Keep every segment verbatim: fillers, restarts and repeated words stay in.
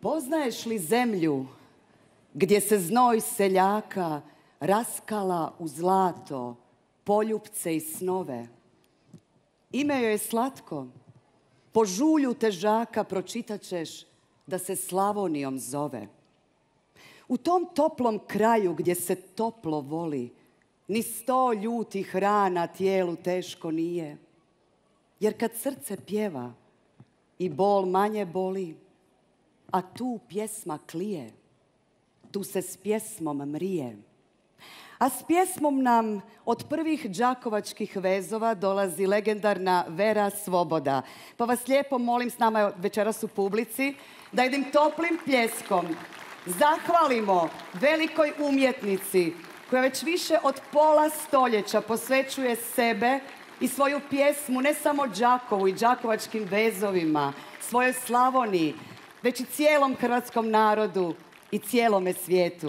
Poznaješ li zemlju gdje se znoj seljaka raskala u zlato, poljupce i snove? Ime joj je slatko, po žulju težaka pročitat ćeš da se Slavonijom zove. U tom toplom kraju gdje se toplo voli, ni sto ljutih rana tijelu teško nije. Jer kad srce pjeva i bol manje boli, a tu pjesma klije, tu se s pjesmom mrije. A s pjesmom nam od prvih đakovačkih vezova dolazi legendarna Vera Svoboda. Pa vas lijepo molim, s nama je večeras u publici, da jednim toplim pljeskom zahvalimo velikoj umjetnici koja već više od pola stoljeća posvećuje sebe i svoju pjesmu ne samo Đakovu i đakovačkim vezovima, svojoj Slavoniji, već i cijelom hrvatskom narodu i cijelome svijetu.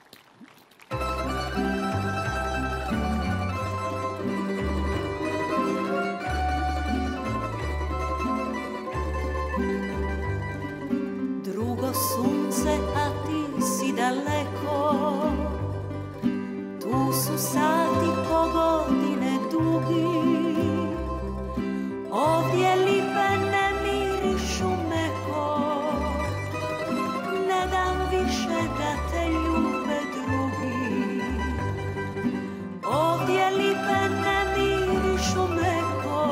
Drugo sunce, a ti si daleko, tu su sati po godine dugi, ovdje lipe ne mirišu meko, ne dam više da te ljube drugi. Ovdje lipe ne mirišu meko,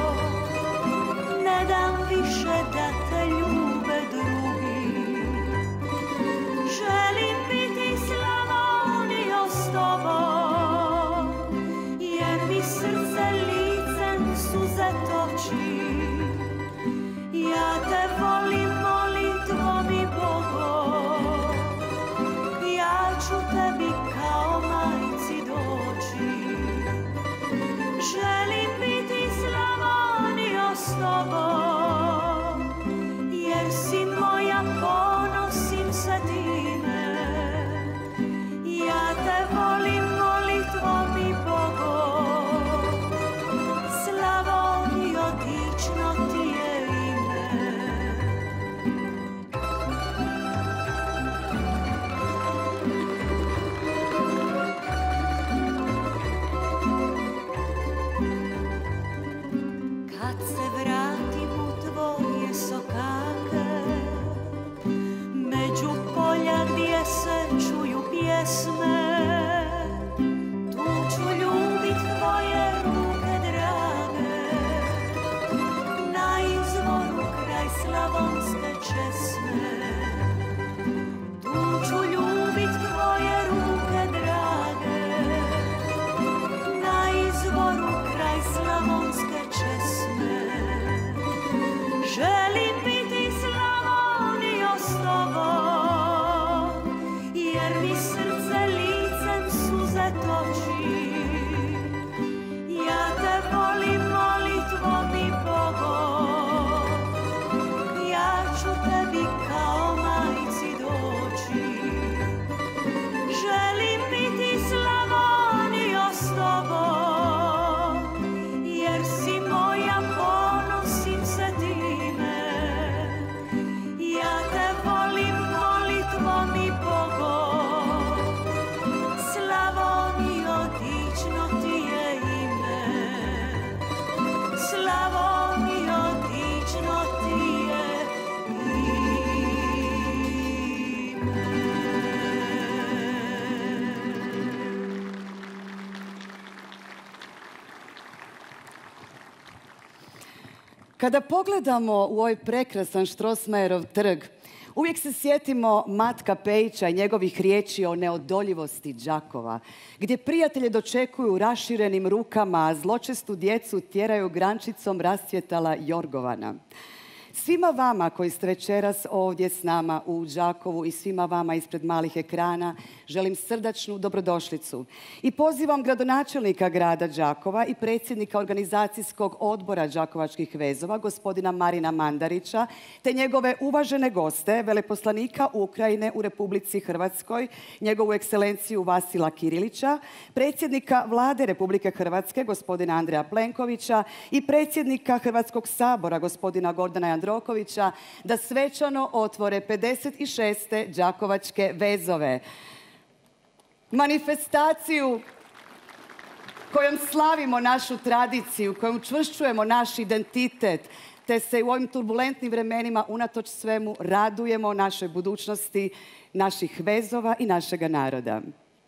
ne dam više da te ljube drugi. Želim biti Slavonio s tobom, jer mi srce licem suze toči. Ja te volim molitvom i Bogom, ja ću tebi kao majci doći. Želim biti Slavonio s tobom, jer si moja, ponosim se time. Ja te volim molitvom i Bogom, Slavonio, dično ti je ime. Kad se vratim u tvoje sokake, među polja gdje se čuju pjesme, tu ću ljubit tvoje ruke drage, na izvoru kraj slavonske česme. Tu ću ljubit tvoje ruke drage, na izvoru kraj slavonske česme. Želim biti Slavonio s tobom, jer mi srce licem suze toči. Ja te volim molitvom i Bogom, ja ću tebi kao majci doći. Želim biti Slavonio s tobom, jer si moja, ponosim se time. Ja te volim molitvom i Bogom, Slavonio, dično ti je ime. Slavonio, dično ti je ime. Kada pogledamo u ovaj prekrasan Strossmayerov trg, uvijek se sjetimo Matka Pejića i njegovih riječi o neodoljivosti Đakova, gdje prijatelje dočekuju raširenim rukama, a zločestu djecu tjeraju grančicom rascvjetala jorgovana. Svima vama koji ste večeras ovdje s nama u Đakovu i svima vama ispred malih ekrana želim srdačnu dobrodošlicu. I pozivam gradonačelnika grada Đakova i predsjednika organizacijskog odbora Đakovačkih vezova, gospodina Marina Mandarića, te njegove uvažene goste, veleposlanika Ukrajine u Republici Hrvatskoj, njegovu ekscelenciju Vasila Kirilića, predsjednika Vlade Republike Hrvatske, gospodina Andreja Plenkovića i predsjednika Hrvatskog sabora, gospodina Gordana Jandrokovića, Jandrokovića da svečano otvore pedeset šeste Đakovačke vezove. Manifestaciju kojom slavimo našu tradiciju, kojom učvršćujemo naš identitet, te se u ovim turbulentnim vremenima unatoč svemu radujemo našoj budućnosti, naših vezova i našega naroda.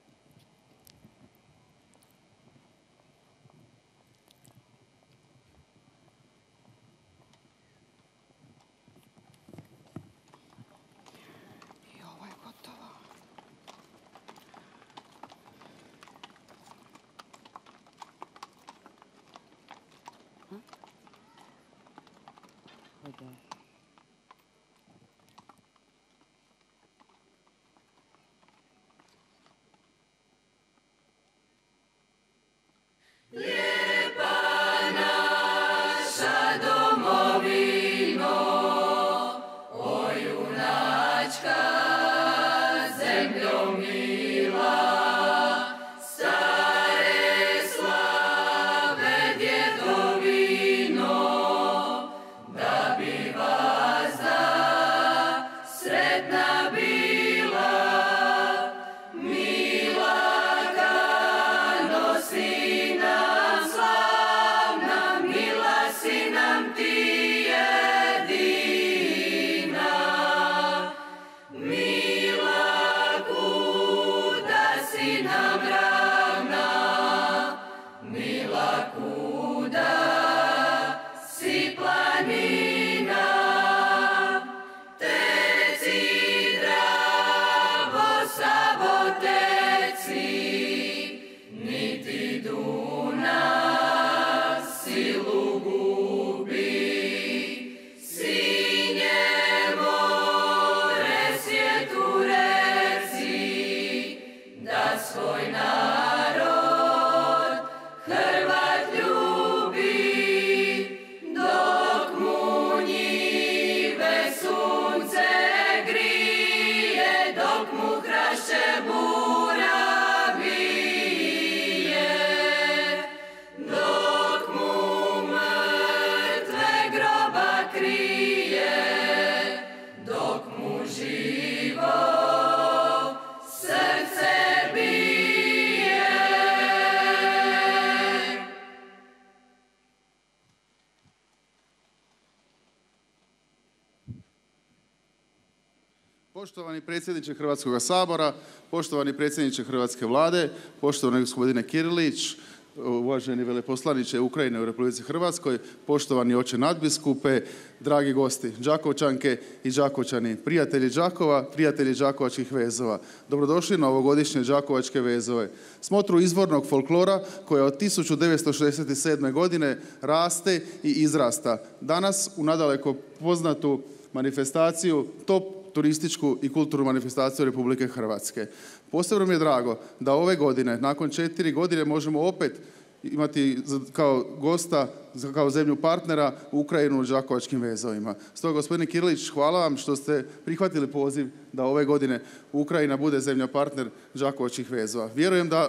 Poštovani predsjedniče Hrvatskog sabora, poštovani predsjedniče Hrvatske vlade, poštovani gospodine Kirilić, uvaženi veleposlaniče Ukrajine u Republici Hrvatskoj, poštovani oče nadbiskupe, dragi gosti, Đakovčanke i Đakovčani, prijatelji Đakova, prijatelji Đakovačkih vezova. Dobrodošli na ovogodišnje Đakovačke vezove. Smotru izvornog folklora koja od tisuću devetsto šezdeset sedme. godine raste i izrasta. Danas u nadaleko poznatu manifestaciju, top turističku i kulturnu manifestaciju Republike Hrvatske. Posebno mi je drago da ove godine, nakon četiri godine, možemo opet imati kao gosta, kao zemlju partnera Ukrajinu u Đakovačkim vezovima. Stoga, gospodine Kirilić, hvala vam što ste prihvatili poziv da ove godine Ukrajina bude zemlja partner Đakovačkih vezova. Vjerujem da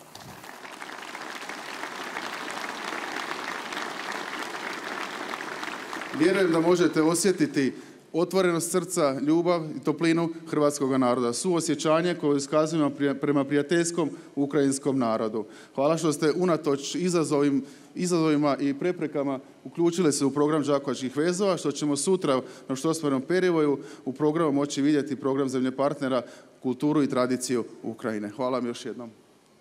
Vjerujem da možete osjetiti otvorenost srca, ljubav i toplinu hrvatskog naroda, suosjećanje koje iskazujemo prema prijateljskom ukrajinskom narodu. Hvala što ste unatoč izazovim, izazovima i preprekama uključili se u program Đakovačkih vezova, što ćemo sutra na štosmernom perivoju u programu moći vidjeti program zemlje partnera, kulturu i tradiciju Ukrajine. Hvala vam još jednom.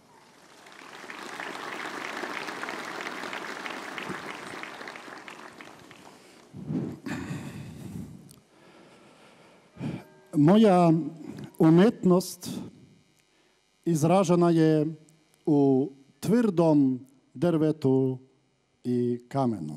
Moja umjetnost izražena je u tvrdom drvetu i kamenu.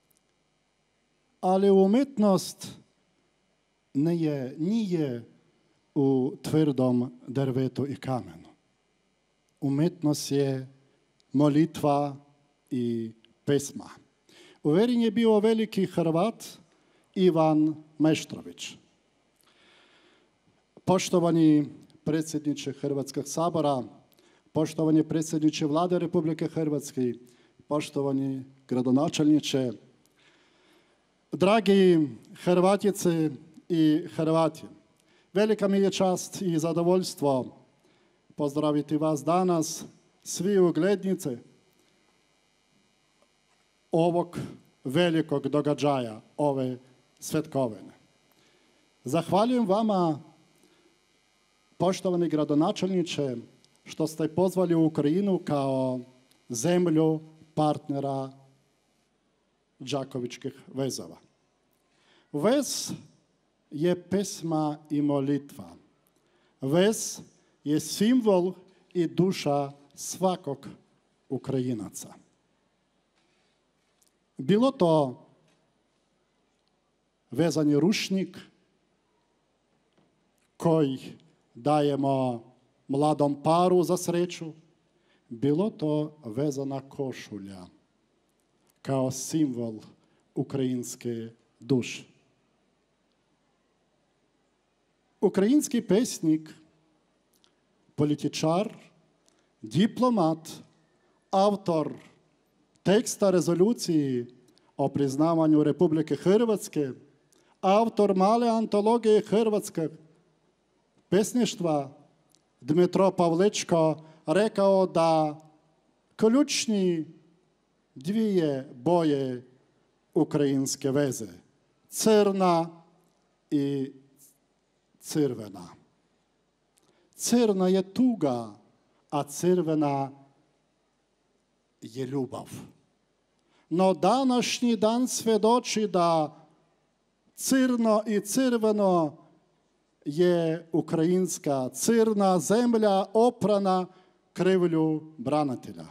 Ali umjetnost nije, nije u tvrdom drvetu i kamenu. Umjetnost je molitva i pesma. Uveren je bio veliki Hrvat Ivan Meštrović. Poštovani predsjedniče Hrvatskog sabora, poštovani predsjedniče Vlade Republike Hrvatske, poštovani gradonačelniče, Dragi Hrvatice i Hrvati, velika mi je čast i zadovoljstvo pozdraviti vas danas, svi uglednice ovog velikog događaja, ove svetkovine. Zahvaljujem vama, poštovani gradonačelniče, što ste pozvali Ukrajinu kao zemlju partnera Đakovičkih vezova. Vez je pesma i molitva. Vez je simbol i duša svakog Ukrajinaca. Bilo to vezani ručnik koji dajemo mladom paru za sreću, bilo to vezana košulja kao simbol ukrajinske duše. Ukrajinski pesnik, političar, diplomat, autor teksta rezoluciji o priznavanju Republike Hrvatske, autor male antologije hrvatskog pesništva Dmitro Pavlečko rekao da ključni dvije boje ukrajinske veze, crna i crvena. Crna je tuga, a crvena je ljubav. No današnji dan svjedoči da crno i crveno je ukrajinska crna zemlja oprana krvlju branitelja.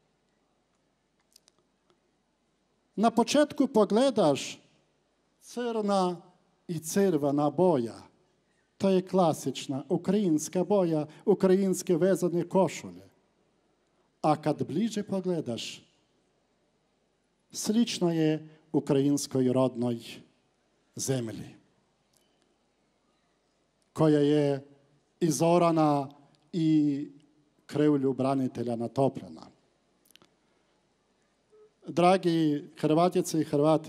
Na početku pogledaš crna i crvena boja. To je klasična ukrajinska boja, ukrajinske vezane košulje. A kad bliže pogledaš, slično je ukrajinskoj rodnoj zemlji, koja je izorana i krvlju branitelja natopljena. Dragi Hrvatice i Hrvati,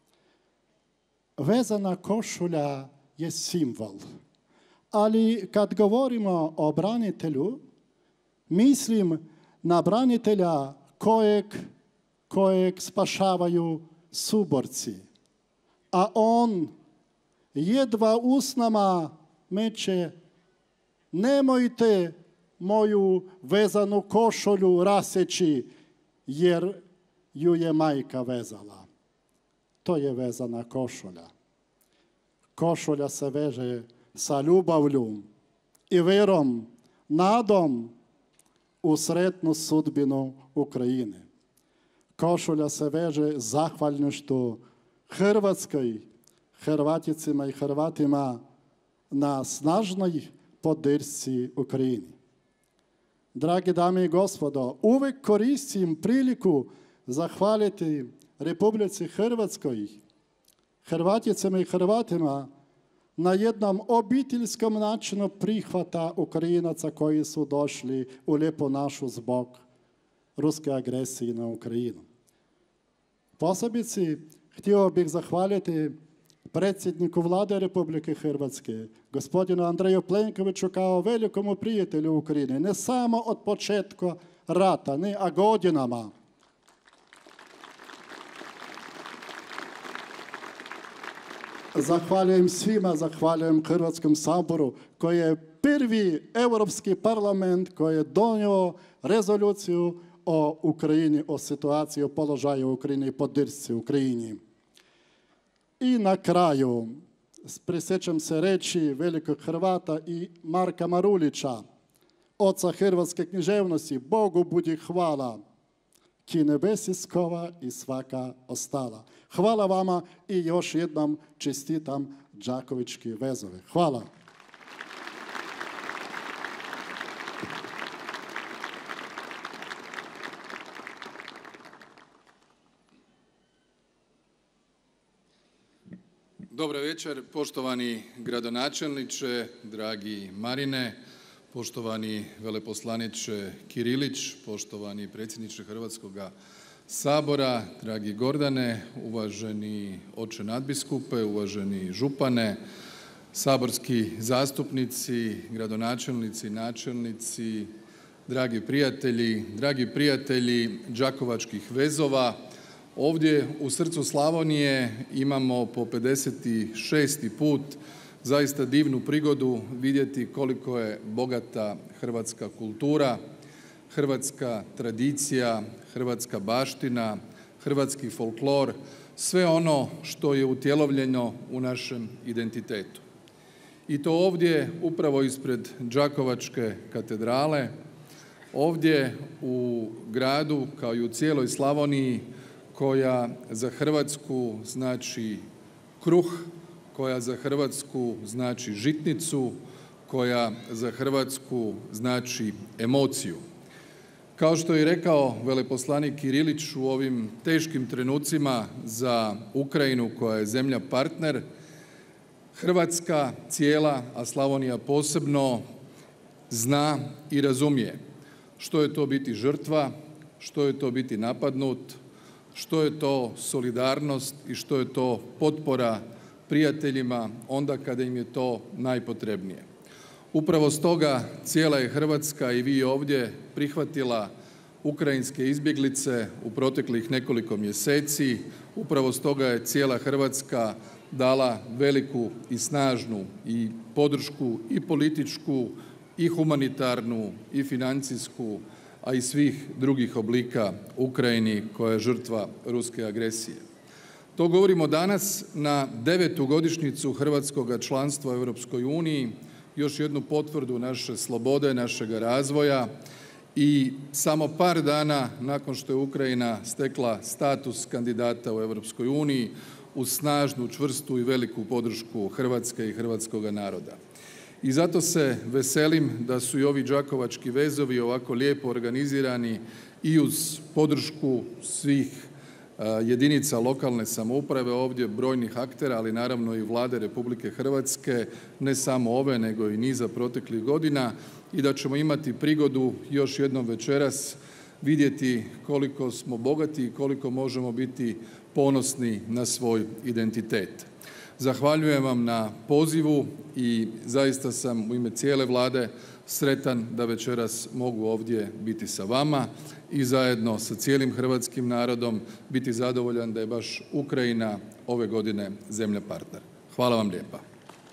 vezana košulja je simbol. Ali kad govorimo o branitelju, mislim na branitelja kojeg, kojeg spašavaju suborci. A on jedva usnama meće: nemojte moju vezanu košulju raseći, jer ju je majka vezala. To je vezana košulja. Košulja se veže sa ljubavlju i verom, nadom u sretnu sudbinu Ukrajine. Košulja se veže zahvalnošću Hrvatskoj, Hrvaticima i Hrvatima na snažnoj podršci Ukrajini. Dragi dame i gospodo, uvek koristim priliku zahvaliti Republici Hrvatskoj, Hrvaticama i Hrvatima na jednom obiteljskom načinu prihvata Ukrajinaca koji su došli u lijepu našu zbog ruske agresije na Ukrajinu. Posebice htio bih zahvaliti predsjedniku Vlade Republike Hrvatske, gospodinu Andreju Plenkoviću, kao velikom prijatelju Ukrajine, ne samo od početka rata, ne, a godinama. Zahvaljujem svima, zahvaljujem Hrvatskom saboru koji je prvi Europski parlament koji je donio rezoluciju o Ukrajini, o situaciji, o položaju u Ukrajini i podršci Ukrajini. I na kraju prisjećam se reći velikog Hrvata i Marka Marulića, oca hrvatske književnosti: Bogu budi hvala, ki nebesi skova i svaka ostala. Hvala vama i još jednom čestitam Đakovički vezove. Hvala. Dobar večer, poštovani gradonačelniče, dragi Marine, poštovani veleposlaniče Kirilić, poštovani predsjedniče Hrvatskog Sabora, dragi Gordane, uvaženi oče nadbiskupe, uvaženi župane, saborski zastupnici, gradonačelnici, načelnici, dragi prijatelji, dragi prijatelji đakovačkih vezova. Ovdje u srcu Slavonije imamo po pedeset šesti put zaista divnu prigodu vidjeti koliko je bogata hrvatska kultura, hrvatska tradicija, hrvatska baština, hrvatski folklor, sve ono što je utjelovljeno u našem identitetu. I to ovdje upravo ispred Đakovačke katedrale, ovdje u gradu kao i u cijeloj Slavoniji koja za Hrvatsku znači kruh, koja za Hrvatsku znači žitnicu, koja za Hrvatsku znači emociju. Kao što je rekao veleposlanik Kirilić u ovim teškim trenucima za Ukrajinu koja je zemlja partner, Hrvatska cijela, a Slavonija posebno, zna i razumije što je to biti žrtva, što je to biti napadnut, što je to solidarnost i što je to potpora prijateljima onda kada im je to najpotrebnije. Upravo stoga cijela je Hrvatska i vi ovdje prihvatila ukrajinske izbjeglice u proteklih nekoliko mjeseci. Upravo stoga je cijela Hrvatska dala veliku i snažnu i podršku i političku i humanitarnu i financijsku, a i svih drugih oblika Ukrajini koja je žrtva ruske agresije. To govorimo danas na devetu godišnjicu hrvatskoga članstva u Europskoj uniji, još jednu potvrdu naše slobode, našega razvoja i samo par dana nakon što je Ukrajina stekla status kandidata u Europskoj uniji uz snažnu, čvrstu i veliku podršku Hrvatske i hrvatskoga naroda. I zato se veselim da su i ovi đakovački vezovi ovako lijepo organizirani i uz podršku svih jedinica lokalne samouprave, ovdje brojnih aktera, ali naravno i Vlade Republike Hrvatske, ne samo ove nego i niza proteklih godina, i da ćemo imati prigodu još jednom večeras vidjeti koliko smo bogati i koliko možemo biti ponosni na svoj identitet. Zahvaljujem vam na pozivu i zaista sam u ime cijele Vlade sretan da večeras mogu ovdje biti sa vama i zajedno sa cijelim hrvatskim narodom biti zadovoljan da je baš Ukrajina ove godine zemlja partner. Hvala vam lijepa.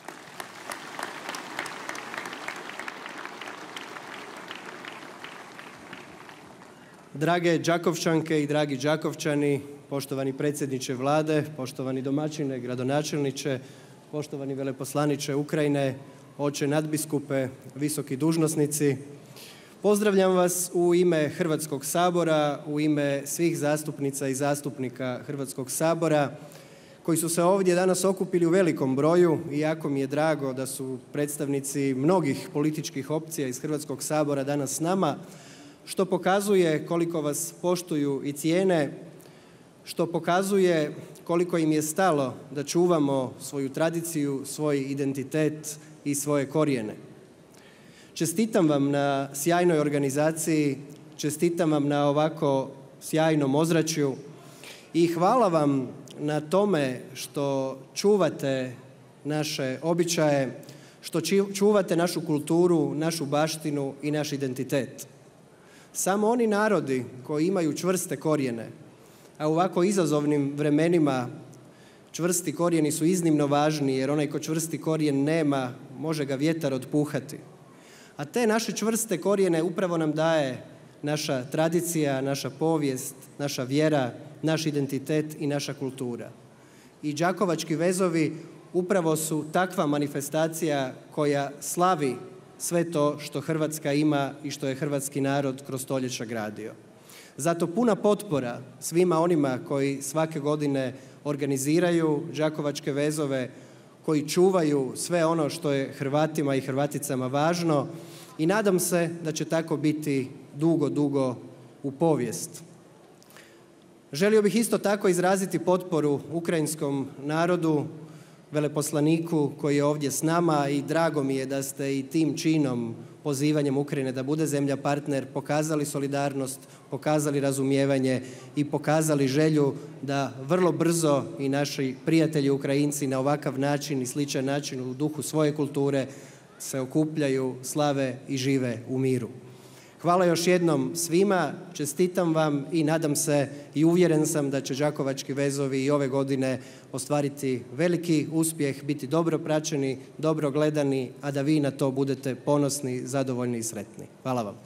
Drage Đakovčanke i dragi Đakovčani, poštovani predsjedniče Vlade, poštovani domaćine, gradonačelniče, poštovani veleposlaniče Ukrajine, oče nadbiskupe, visoki dužnosnici. Pozdravljam vas u ime Hrvatskog sabora, u ime svih zastupnica i zastupnika Hrvatskog sabora koji su se ovdje danas okupili u velikom broju i jako mi je drago da su predstavnici mnogih političkih opcija iz Hrvatskog sabora danas s nama, što pokazuje koliko vas poštuju i cijene, što pokazuje koliko im je stalo da čuvamo svoju tradiciju, svoj identitet i svoje korijene. Čestitam vam na sjajnoj organizaciji, čestitam vam na ovako sjajnom ozračju i hvala vam na tome što čuvate naše običaje, što čuvate našu kulturu, našu baštinu i naš identitet. Samo oni narodi koji imaju čvrste korijene, a u ovako izazovnim vremenima čvrsti korijeni su iznimno važni, jer onaj ko čvrsti korijen nema, može ga vjetar otpuhati. A te naše čvrste korijene upravo nam daje naša tradicija, naša povijest, naša vjera, naš identitet i naša kultura. I đakovački vezovi upravo su takva manifestacija koja slavi sve to što Hrvatska ima i što je hrvatski narod kroz stoljeća gradio. Zato puna potpora svima onima koji svake godine organiziraju đakovačke vezove, koji čuvaju sve ono što je Hrvatima i Hrvaticama važno i nadam se da će tako biti dugo, dugo u povijest. Želio bih isto tako izraziti potporu ukrajinskom narodu, veleposlaniku koji je ovdje s nama i drago mi je da ste i tim činom pozivanjem Ukrajine da bude zemlja partner pokazali solidarnost, pokazali razumijevanje i pokazali želju da vrlo brzo i naši prijatelji Ukrajinci na ovakav način i sličan način u duhu svoje kulture se okupljaju, slave i žive u miru. Hvala još jednom svima, čestitam vam i nadam se i uvjeren sam da će Đakovački vezovi i ove godine ostvariti veliki uspjeh, biti dobro praćeni, dobro gledani, a da vi na to budete ponosni, zadovoljni i sretni. Hvala vam.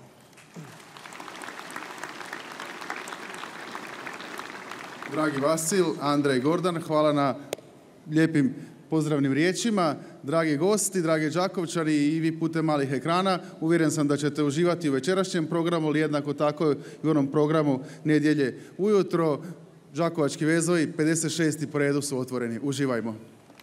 Dragi Vasil, Andrej Gordan, hvala na lijepim pozdravnim riječima. Dragi gosti, dragi Đakovčani i vi putem malih ekrana, uvjeren sam da ćete uživati u večerašnjem programu, ali jednako tako i u onom programu nedjelje ujutro. Đakovački vezovi, pedeset šesti po redu su otvoreni. Uživajmo.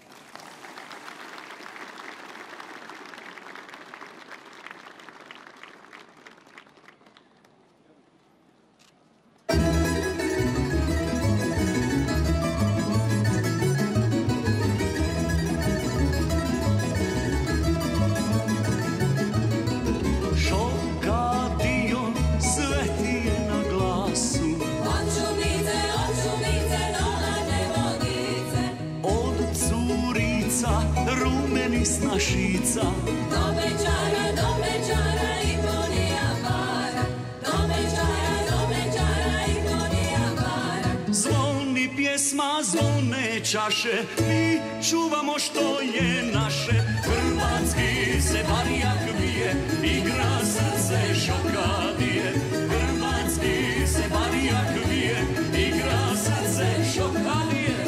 Čaše, mi čuvamo što je naše, hrvatski se barijak bije, igra srce šokadije. Hrvatski se barijak bije, igra srce šokadije.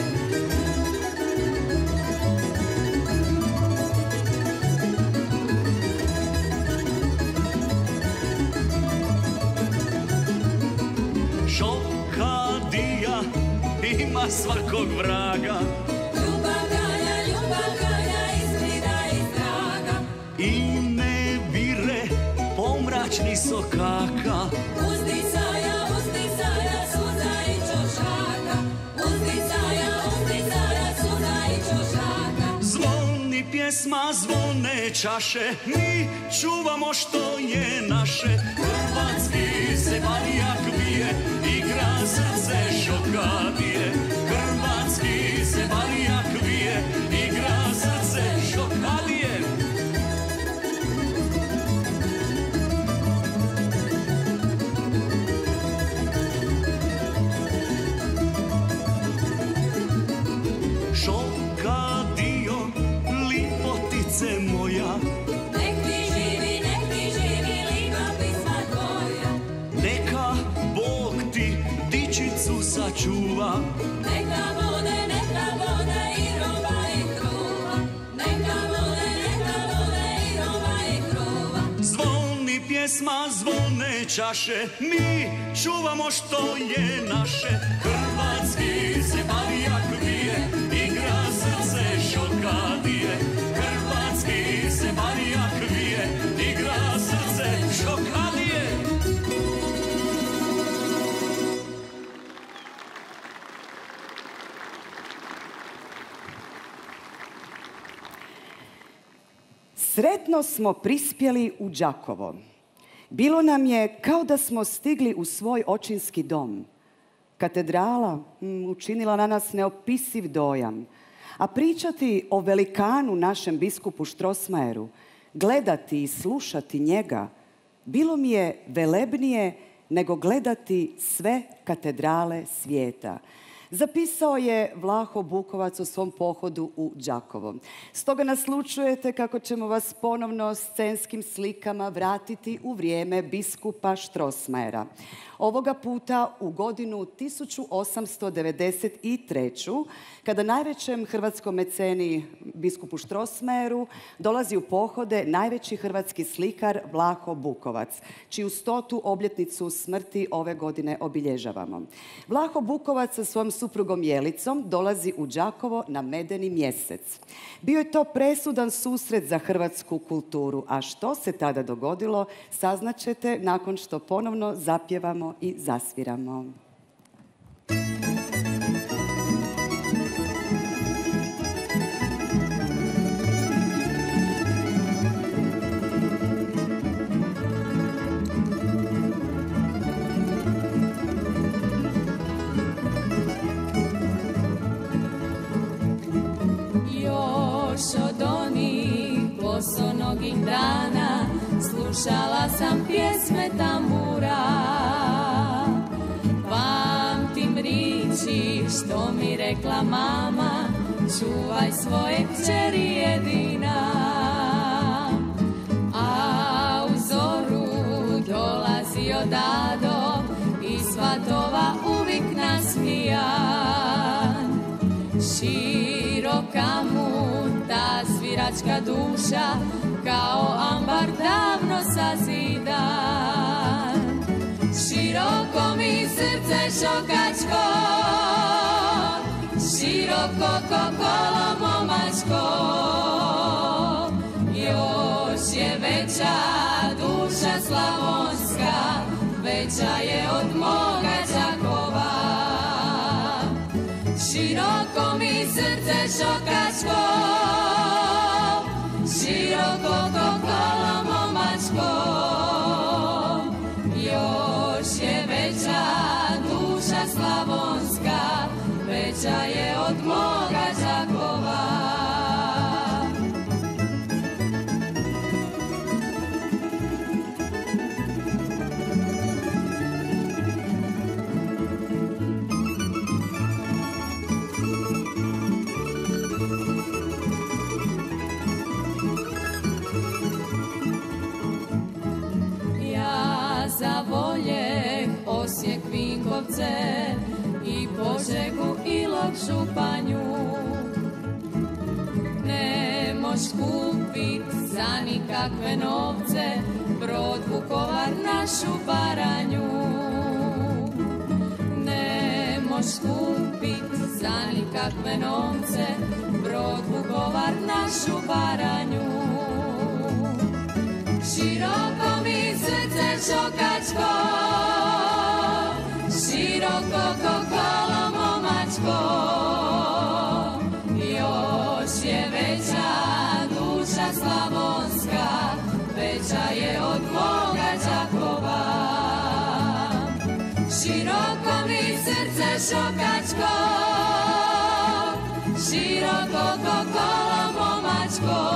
Šokadija ima svakog vraga. Ljubav ganja, ljubav ganja, izgleda iz draga. I ne vire pomračni sokaka. Uzdicaja, uzdicaja, suza i čošaka. Uzdicaja, uzdicaja, suza i čošaka. Zvoni pjesma, zvone čaše, mi čuvamo što je naše. Hrvatski se barijak bije, igra srce šokadije. Hrvatski se barijak bije, igra srce šokadije. Šokadio, lipotice moja. Nek ti živi, nek ti živi, lipa pisma tvoja. Neka Bog ti dičicu sačuva. Neka vode, neka vode i roba i kruva. Neka vode, neka vode i roba i kruva. Zvoni pjesma, zvone čaše, mi čuvamo što je naše. Hrvatski se barijak bije, igra srce šokadije. Hrvatski se barijak bije, igra srce šokadije. Sretno smo prispjeli u Đakovo. Bilo nam je kao da smo stigli u svoj očinski dom. Katedrala mm, učinila na nas neopisiv dojam. A pričati o velikanu našem biskupu Strossmayeru, gledati i slušati njega, bilo mi je velebnije nego gledati sve katedrale svijeta. Zapisao je Vlaho Bukovac u svom pohodu u Đakovo. Stoga naslućujete kako ćemo vas ponovno scenskim slikama vratiti u vrijeme biskupa Strossmayera. Ovoga puta u godinu tisuću osamsto devedeset treće. kada najvećem hrvatskom meceni biskupu Strossmayeru dolazi u pohode najveći hrvatski slikar Vlaho Bukovac, čiju stotu obljetnicu smrti ove godine obilježavamo. Vlaho Bukovac sa svojom suprugom Jelicom dolazi u Đakovo na medeni mjesec. Bio je to presudan susret za hrvatsku kulturu, a što se tada dogodilo saznaćete nakon što ponovno zapjevamo i zasviramo. sjećam dana, slušala sam pjesme tambura. Pamtim riječi što mi rekla mama, čuvaj svoje kćeri jedina. A u zoru dolazio dado i svatova uvijek nasmijan. Široka mu ta sviračka duša, kao ambar davno sazidan. Široko mi srce šokačko, široko ko kolo momačko. Još je veća duša slavonska, veća je od moga Đakova. Široko mi srce šokačko, široko ko kolo momačko. Još je veća duša slavonska, veća je od moga Đakova. Zavoljeh Osijek, Vinkovce i Požegu, Ilok, Županju. Ne moš kupit za nikakve novce Brod, Vukovar, našu Baranju. Ne moš kupit za nikakve novce Brod, Vukovar, našu Baranju. Široko mi srce šokačko, široko ko kolo momačko. Još je veća duša slavonska, veća je od moga Đakova. Široko mi srce šokačko, široko ko kolo momačko.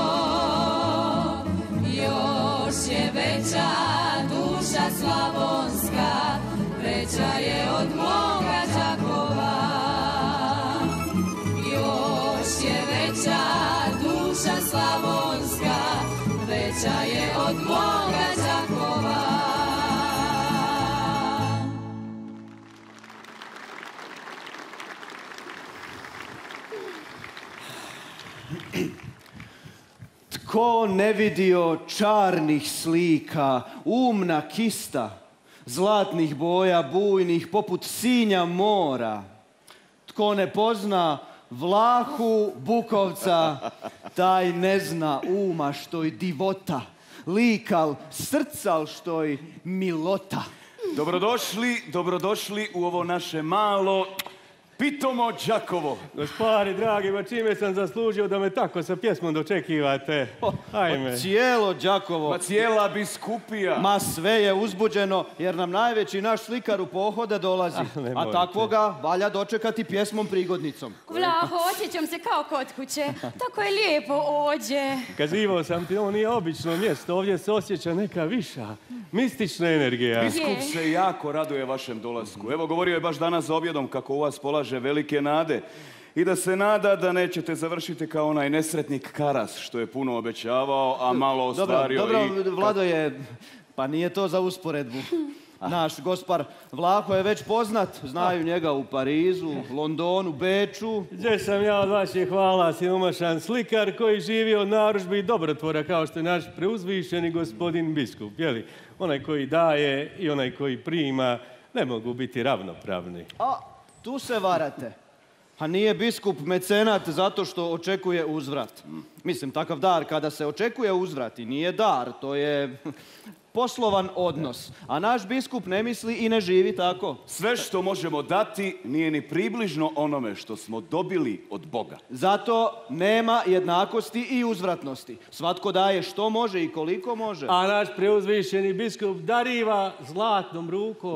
Još je veća duša slavonska, veća je od moga Đakova. Još je veća duša slavonska, veća je od moga Đakova. Tko ne vidio čarnih slika, umna kista, zlatnih boja bujnih poput sinja mora. Tko ne pozna Vlahu Bukovca, taj ne zna uma što je divota, likal srcal što je milota. Dobrodošli, dobrodošli u ovo naše malo pitomo Đakovo. Gospodari dragi, ma čime sam zaslužio da me tako sa pjesmom dočekivate? Ajme. Cijelo Đakovo. Ma cijela biskupija. Ma sve je uzbuđeno jer nam najveći naš slikar u pohode dolazi. Ah, ne A možete. takvoga valja dočekati pjesmom prigodnicom. Vlaho, osjećam se kao kod kuće. Tako je lijepo ođe. Kazivao sam ti, ovo nije obično mjesto, ovdje se osjeća neka viša, mistična energija. Biskup se jako raduje vašem dolasku. Evo, govorio je baš danas za objedom kako u vas polaže velike nade i da se nada da nećete završiti kao onaj nesretnik Karas što je puno obećavao, a malo ostvario. Dobro, i... dobro, Vlado je, pa nije to za usporedbu. Naš gospar Vlaho je već poznat, znaju njega u Parizu, Londonu, Beču. Gdje sam ja od vaših hvala, siromašan slikar koji živi od narudžbi i dobrotvora kao što je naš preuzvišeni gospodin biskup, jeli? Onaj koji daje i onaj koji prima ne mogu biti ravnopravni. A, tu se varate. A nije biskup mecenat zato što očekuje uzvrat. Mislim, takav dar kada se očekuje uzvrat i nije dar, to je poslovan odnos. A naš biskup ne misli i ne živi tako. Sve što možemo dati nije ni približno onome što smo dobili od Boga. Zato nema jednakosti i uzvratnosti. Svatko daje što može i koliko može. A naš preuzvišeni biskup dariva zlatnom rukom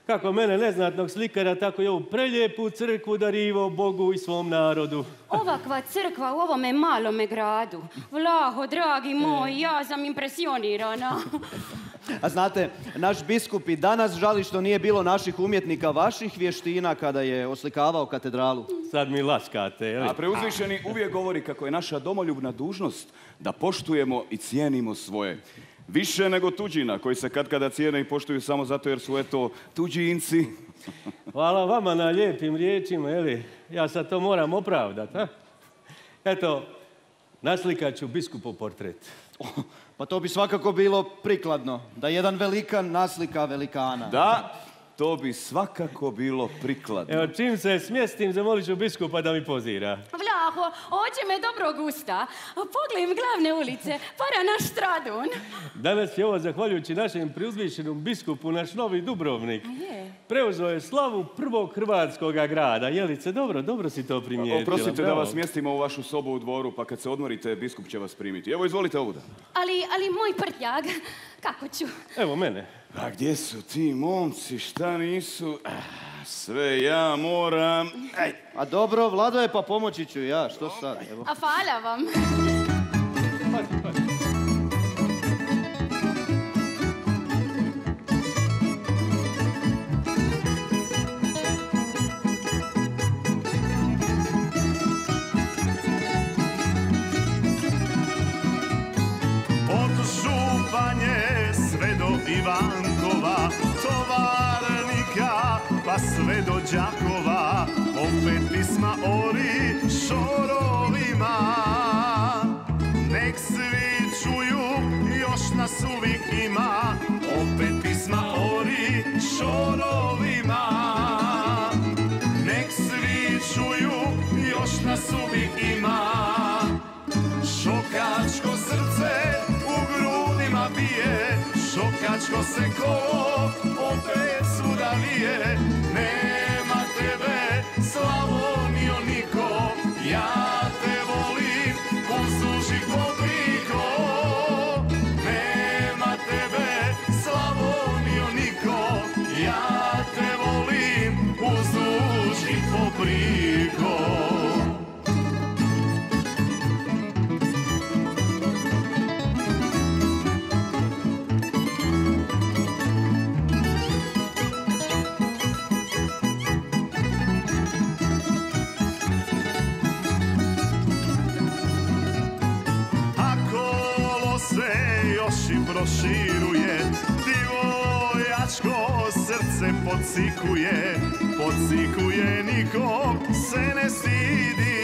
kako mene neznatnog slikara, tako i ovu prelijepu crkvu darivo Bogu i svom narodu. Ovakva crkva u ovome malome gradu. Vlaho, dragi moj, ja sam impresionirana. A znate, naš biskup i danas žali što nije bilo naših umjetnika vaših vještina kada je oslikavao katedralu. Sad mi laskate, jel? A preuzvišeni uvijek govori kako je naša domoljubna dužnost da poštujemo i cijenimo svoje. Više nego tuđina, koji se katkada cijene i poštuju samo zato jer su eto tuđinci. Hvala vama na lijepim riječima, jeli? Ja sad to moram opravdati, a? Eto, naslikat ću biskupov portret. Pa to bi svakako bilo prikladno, da jedan velikan naslika velikana. Da, to bi svakako bilo prikladno. Evo, čim se smjestim, zamolit ću biskupa da mi pozira. Vlaho, ođe me dobro gusta. Pogledaj glavne ulice, para naš Stradun. Danas je ovo, zahvaljujući našem preuzvišenom biskupu, naš novi Dubrovnik. Je. Preuzeo je slavu prvog hrvatskog grada. Jelice, dobro, dobro si to primijetila. Oprostite bravo. da vas smjestimo u vašu sobu u dvoru, pa kad se odmorite, biskup će vas primiti. Evo, izvolite ovuda. Ali, ali moj prtljag, kako ću? Evo mene. A gdje su ti momci, šta nisu? Ah, sve ja moram. Aj. A dobro, Vlado je, pa pomoći ću ja, što sad? Evo. A hvala vam. Pati, pati. Od Županje sve do Ivankova, Tovarnika pa sve do Đakova, opet pisma ori šorovima. Nek svi čuju, još nas uvijek ima, opet pisma ori šorovima. Nek svi čuju, još nas uvijek ima. Šokačko srce u grudima bije, šokačko se kolo opet svuda vije. Nema tebe, Slavonijo, niko, ja te volim uzduž i popriko. Nema tebe, Slavonijo, niko, ja te volim uzduž i popriko. Proširuje, divojačko srce pocikuje, pocikuje, nikog se ne stidi.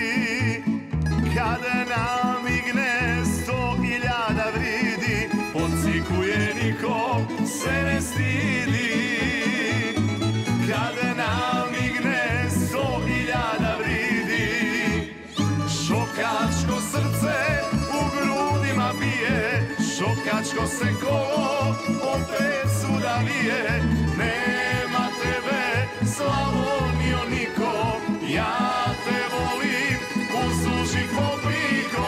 Kada namigne sto iljada vridi, pocikuje, nikog se ne stidi. Kada namigne sto iljada vridi, šokačko srce u grudima bije, šokačko se kolo opet svuda vije. Nema tebe, Slavonijo, niko, ja te volim uzduž i popriko.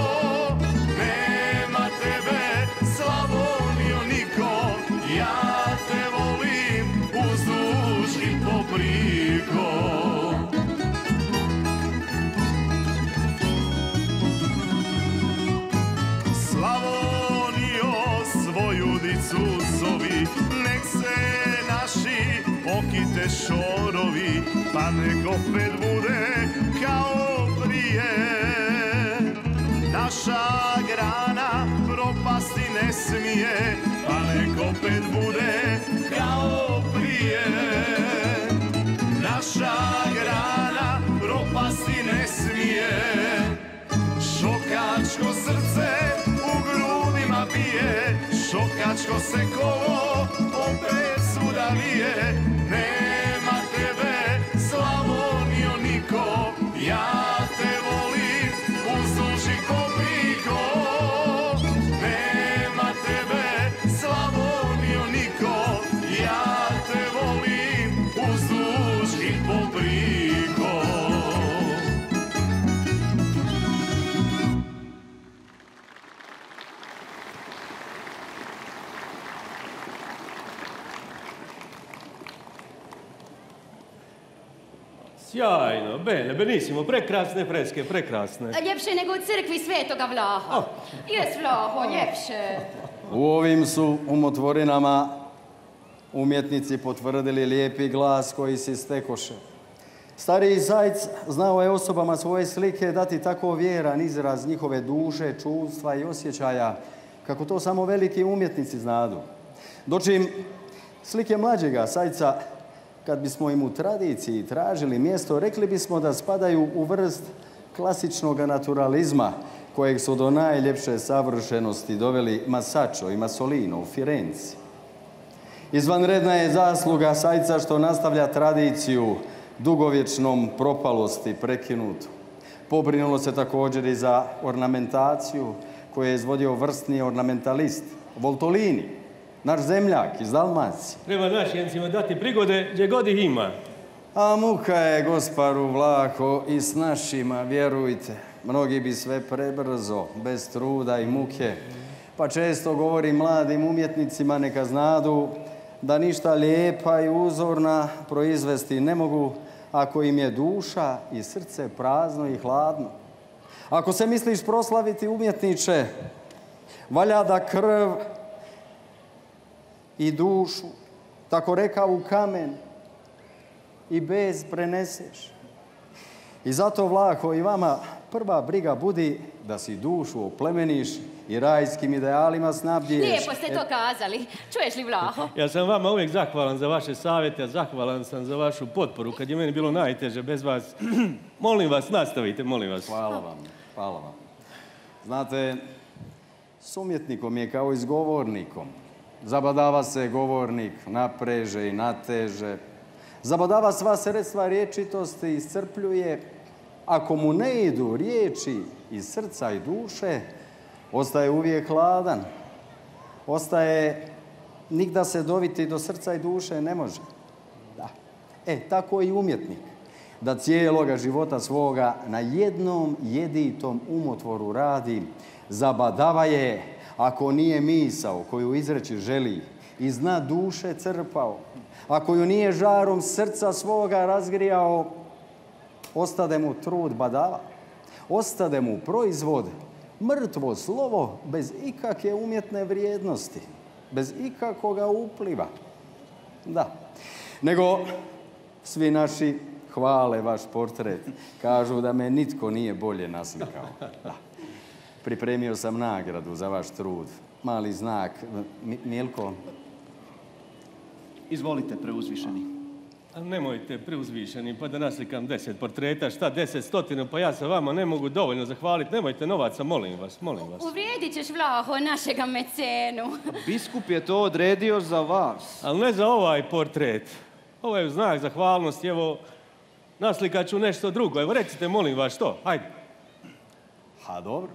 Nema tebe, Slavonijo, niko, ja te volim uzduž i popriko. Zovi, nek se naši okite šorovi, pa nek opet bude kao prije. Naša grana propasti ne smije, pa nek opet bude kao prije. Naša grana propasti ne smije, šokačko srce u grudima bije, šokačko se kolo opet svuda vije. Nema tebe, Slavonijo, niko, ja te volim uzduž i popriko. Nema tebe, Slavonijo, niko, ja te volim uzduž i popriko. Sjajno, bene, benissimo, prekrasne freske, prekrasne. Ljepše nego u crkvi Svetoga Vlaha. Jes, Vlaho, ljepše. U ovim su umotvorinama umjetnici potvrdili lijepi glas koji si stekoše. Stariji Zajc znao je osobama svoje slike dati tako vjeran izraz njihove duše, čuvstva i osjećaja, kako to samo veliki umjetnici znadu. Dočim slike mlađega Zajca, kad bismo im u tradiciji tražili mjesto, rekli bismo da spadaju u vrst klasičnog naturalizma, kojeg su do najljepše savršenosti doveli Masaccio i Masolino u Firenci. Izvanredna je zasluga Zajca što nastavlja tradiciju dugovječnom propalosti prekinutu. Pobrinulo se također i za ornamentaciju koju je izvodio vrsni ornamentalist Voltolini, naš zemljak iz Dalmacije. Treba našjencima dati prigode gdje god ih ima. A muka je, gosparu Vlaho, i s našima, vjerujte. Mnogi bi sve prebrzo, bez truda i muke. Pa često govorim mladim umjetnicima neka znadu da ništa lijepa i uzorna proizvesti ne mogu ako im je duša i srce prazno i hladno. Ako se misliš proslaviti umjetniče, valja da krv i dušu, tako rekao u kamen, i bez preneseš. I zato, Vlaho, i vama prva briga budi da si dušu oplemeniš i rajskim idealima snabdiješ. Lijepo ste to kazali. Čuješ li, Vlaho? Ja sam vama uvijek zahvalan za vaše savjete, a zahvalan sam za vašu potporu kad je meni bilo najteže bez vas. Molim vas, nastavite, molim vas. Hvala vam, hvala vam. Znate, s umjetnikom je kao i s govornikom. Zabadava se govornik, napreže i nateže. Zabadava sva sredstva rječitosti i iscrpljuje. Ako mu ne idu riječi iz srca i duše, ostaje uvijek hladan. Ostaje, nigda se doviti do srca i duše ne može. Da. E, tako i umjetnik. Da cijeloga života svoga na jednom jeditom umotvoru radi, zabadava je, ako nije misao koju izreći želi, iz dna duše crpao, ako ju nije žarom srca svoga razgrijao, ostade mu trud badava, ostade mu proizvod, mrtvo slovo bez ikakve umjetne vrijednosti, bez ikakvoga upliva. Da, nego svi naši hvale vaš portret, kažu da me nitko nije bolje naslikao. Da. Pripremio sam nagradu za vaš trud. Mali znak. M- Milko? Izvolite, preuzvišeni. A nemojte preuzvišeni, pa da naslikam deset portreta, šta deset stotina, pa ja se vama ne mogu dovoljno zahvaliti. Nemojte novaca, molim vas, molim vas. Uvrijedit ćeš, Vlaho, našega mecenu. Biskup je to odredio za vas. Ali ne za ovaj portret. Ovo je znak zahvalnosti, evo, naslikat ću nešto drugo. Evo, recite, molim vas, što? Hajde. Ha, dobro.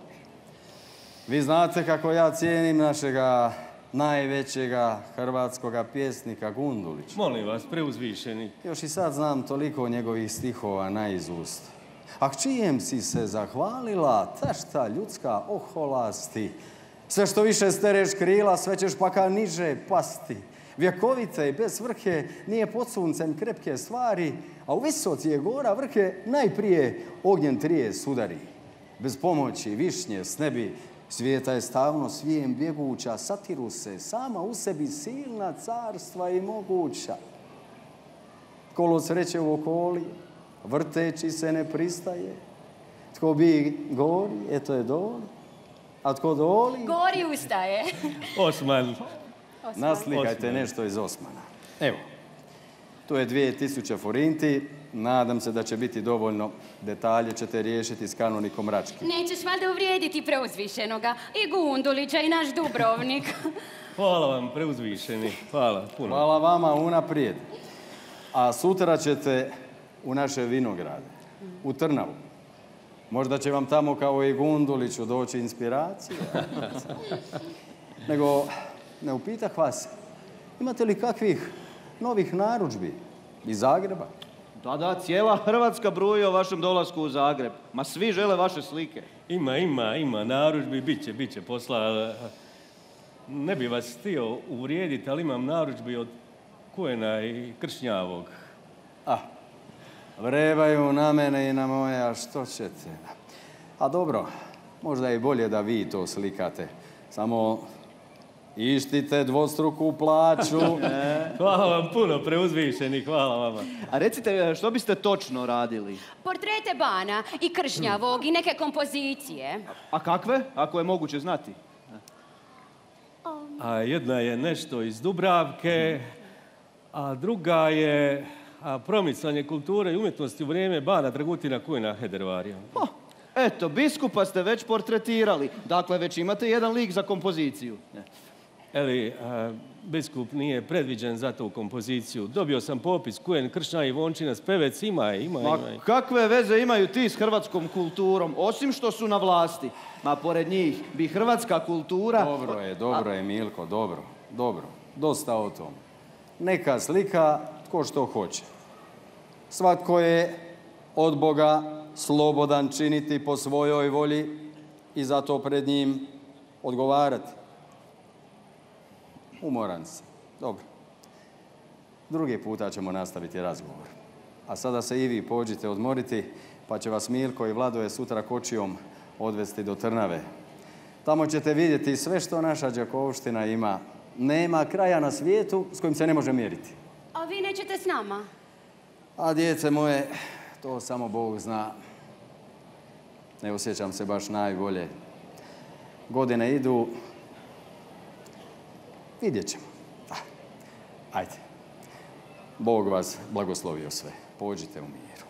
Vi znate kako ja cijenim našega najvećega hrvatskoga pjesnika Gundulića. Molim vas, preuzvišeni. Još i sad znam toliko njegovih stihova naizust. A čijem si se zahvalila, ta šta ljudska oholasti. Sve što više stereš krila, sve ćeš paka niže pasti. Vjekovite i bez svrhe nije pod suncem krepke stvari, a u visoci je gora vrhe najprije ognjen trije sudari. Bez pomoći višnje s nebi svijeta je stavno svijem bjeguća, satiru se sama u sebi silna carstva i moguća. Kolo sreće u okoli, vrteći se ne pristaje. Tko bi gori, eto je doli, a tko doli... Gori ustaje. Osman. Naslikajte Osman. nešto iz Osmana. Evo, tu je dvije tisuće forinti. Nadam se da će biti dovoljno. Detalje ćete riješiti s kanonikom Rački. Nećeš valjda uvrijediti preuzvišenoga i Gundulića i naš Dubrovnik. Hvala vam, preuzvišeni. Hvala, puno. Hvala vama unaprijed. A sutra ćete u naše vinograde, u Trnavu. Možda će vam tamo kao i Gunduliću doći inspiracija. Nego, ne upitah vas, imate li kakvih novih narudžbi iz Zagreba? Da, da, cijela Hrvatska bruji o vašem dolasku u Zagreb. Ma svi žele vaše slike. Ima, ima, ima narudžbi, bit će, bit će posla. Ne bi vas htio uvrijediti, ali imam narudžbi od Kujena i Kršnjavog. A, Vrebaju na mene i na moje, a što ćete? A dobro, možda je i bolje da vi to slikate. Samo ištite dvostruku plaću. Hvala vam puno, preuzvišeni, hvala vama. A recite, što biste točno radili? Portrete Bana i Kršnjavog i neke kompozicije. A kakve, ako je moguće znati? A jedna je nešto iz Dubravke, a druga je a, promicanje kulture i umjetnosti u vrijeme Bana Dragutina Kujna Hedervarija. Oh, eto, biskupa ste već portretirali. Dakle, već imate jedan lik za kompoziciju. Eli, a, biskup nije predviđen za tu kompoziciju. Dobio sam popis Kujen, Kršnja i Vončina, Spevec, ima je, ima, Ma ima je. kakve veze imaju ti s hrvatskom kulturom, osim što su na vlasti? Ma pored njih bi hrvatska kultura... Dobro je, dobro je, Milko, dobro, dobro. Dosta o tom. Neka slika tko što hoće. Svatko je od Boga slobodan činiti po svojoj volji i zato pred njim odgovarati. Umoran sam. Dobro. Drugi puta ćemo nastaviti razgovor. A sada se i vi pođite odmoriti, pa će vas Milko i Vladoje sutra kočijom odvesti do Trnave. Tamo ćete vidjeti sve što naša Đakovština ima. Nema kraja na svijetu s kojim se ne može mjeriti. A vi nećete s nama? A djece moje, to samo Bog zna. Ne osjećam se baš najbolje. Godine idu, vidjet ćemo. Ajde. Bog vas blagoslovio sve. Pođite u miru.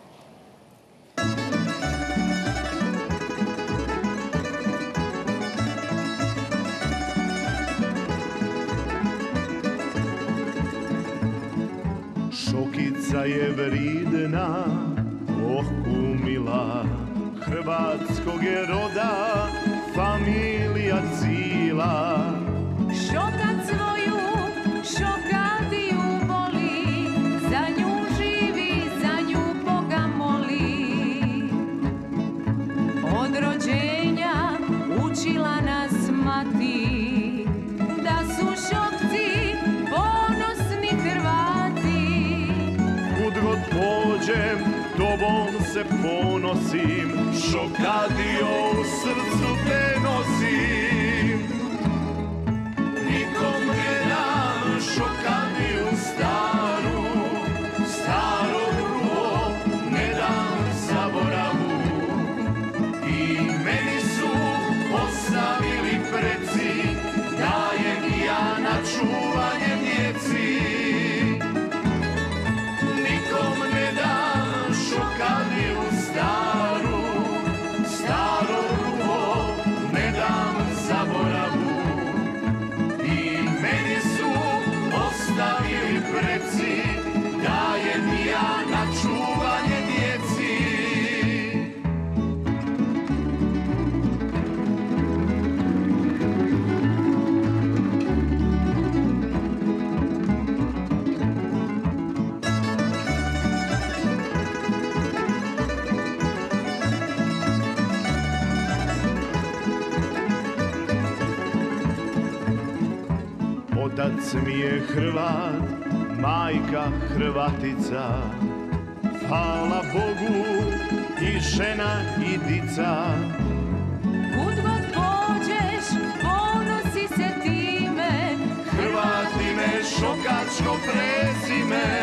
Šokica je vridna, oh kumila, hrvatskog je roda, familija cila. Šokat svoju, šokadiju voli, za nju živi, za nju Boga moli. Od rođenja učila nas mati, da su šokci ponosni Hrvati. Kud god pođem, tobom se ponosim, šokadio u srcu te nosim. Nikom ne dam šokadiju staru, staro drugo ne dam zaboravu. I meni su ostavili preci, dajem ja na čuvanje djeci. Nikom ne dam šokadiju staru, staro drugo ne dam zaboravu. I meni su ostavili preci, dajem ja na čuvanje djeci. Otac mi je Hrvat, majka Hrvatica, hvala Bogu i žena i dica. Kud god pođeš, ponosi se time, Hrvati me šokačko prezime.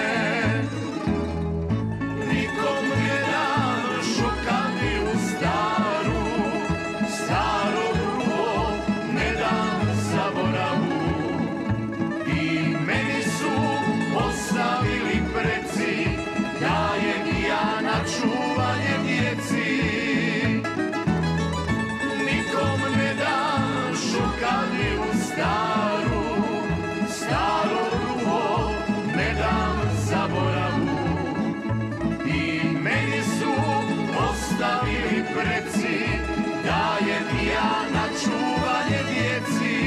Nikom ne dam šokadiju staru, staro drugo ne dam zaboravu. I meni su ostavili preci, dajem ja na čuvanje djeci. Nikom ne dam šokadiju staru, staro drugo ne dam zaboravu. I meni su ostavili preci, dajem ja na čuvanje djeci.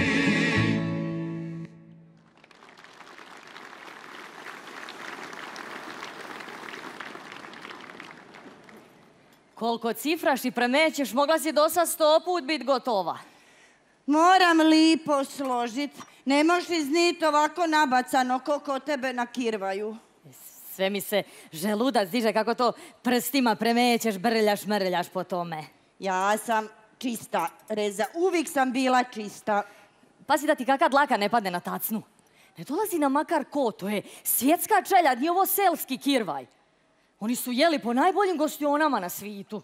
Koliko cifraš i premećeš, mogla si do sad sto put biti gotova. Moram lipo složit. Ne možeš iznit ovako nabacano ko ko tebe nakirvaju. sve mi se želudac diže kako to prstima premećeš, brljaš, mrljaš po tome. Ja sam čista, Reza, uvijek sam bila čista. Pazi da ti kakva dlaka ne padne na tacnu. Ne dolazi nam makar ko, to je svjetska čeljad, nije ovo selski kirvaj. Oni su jeli po najboljim gostionama na svitu.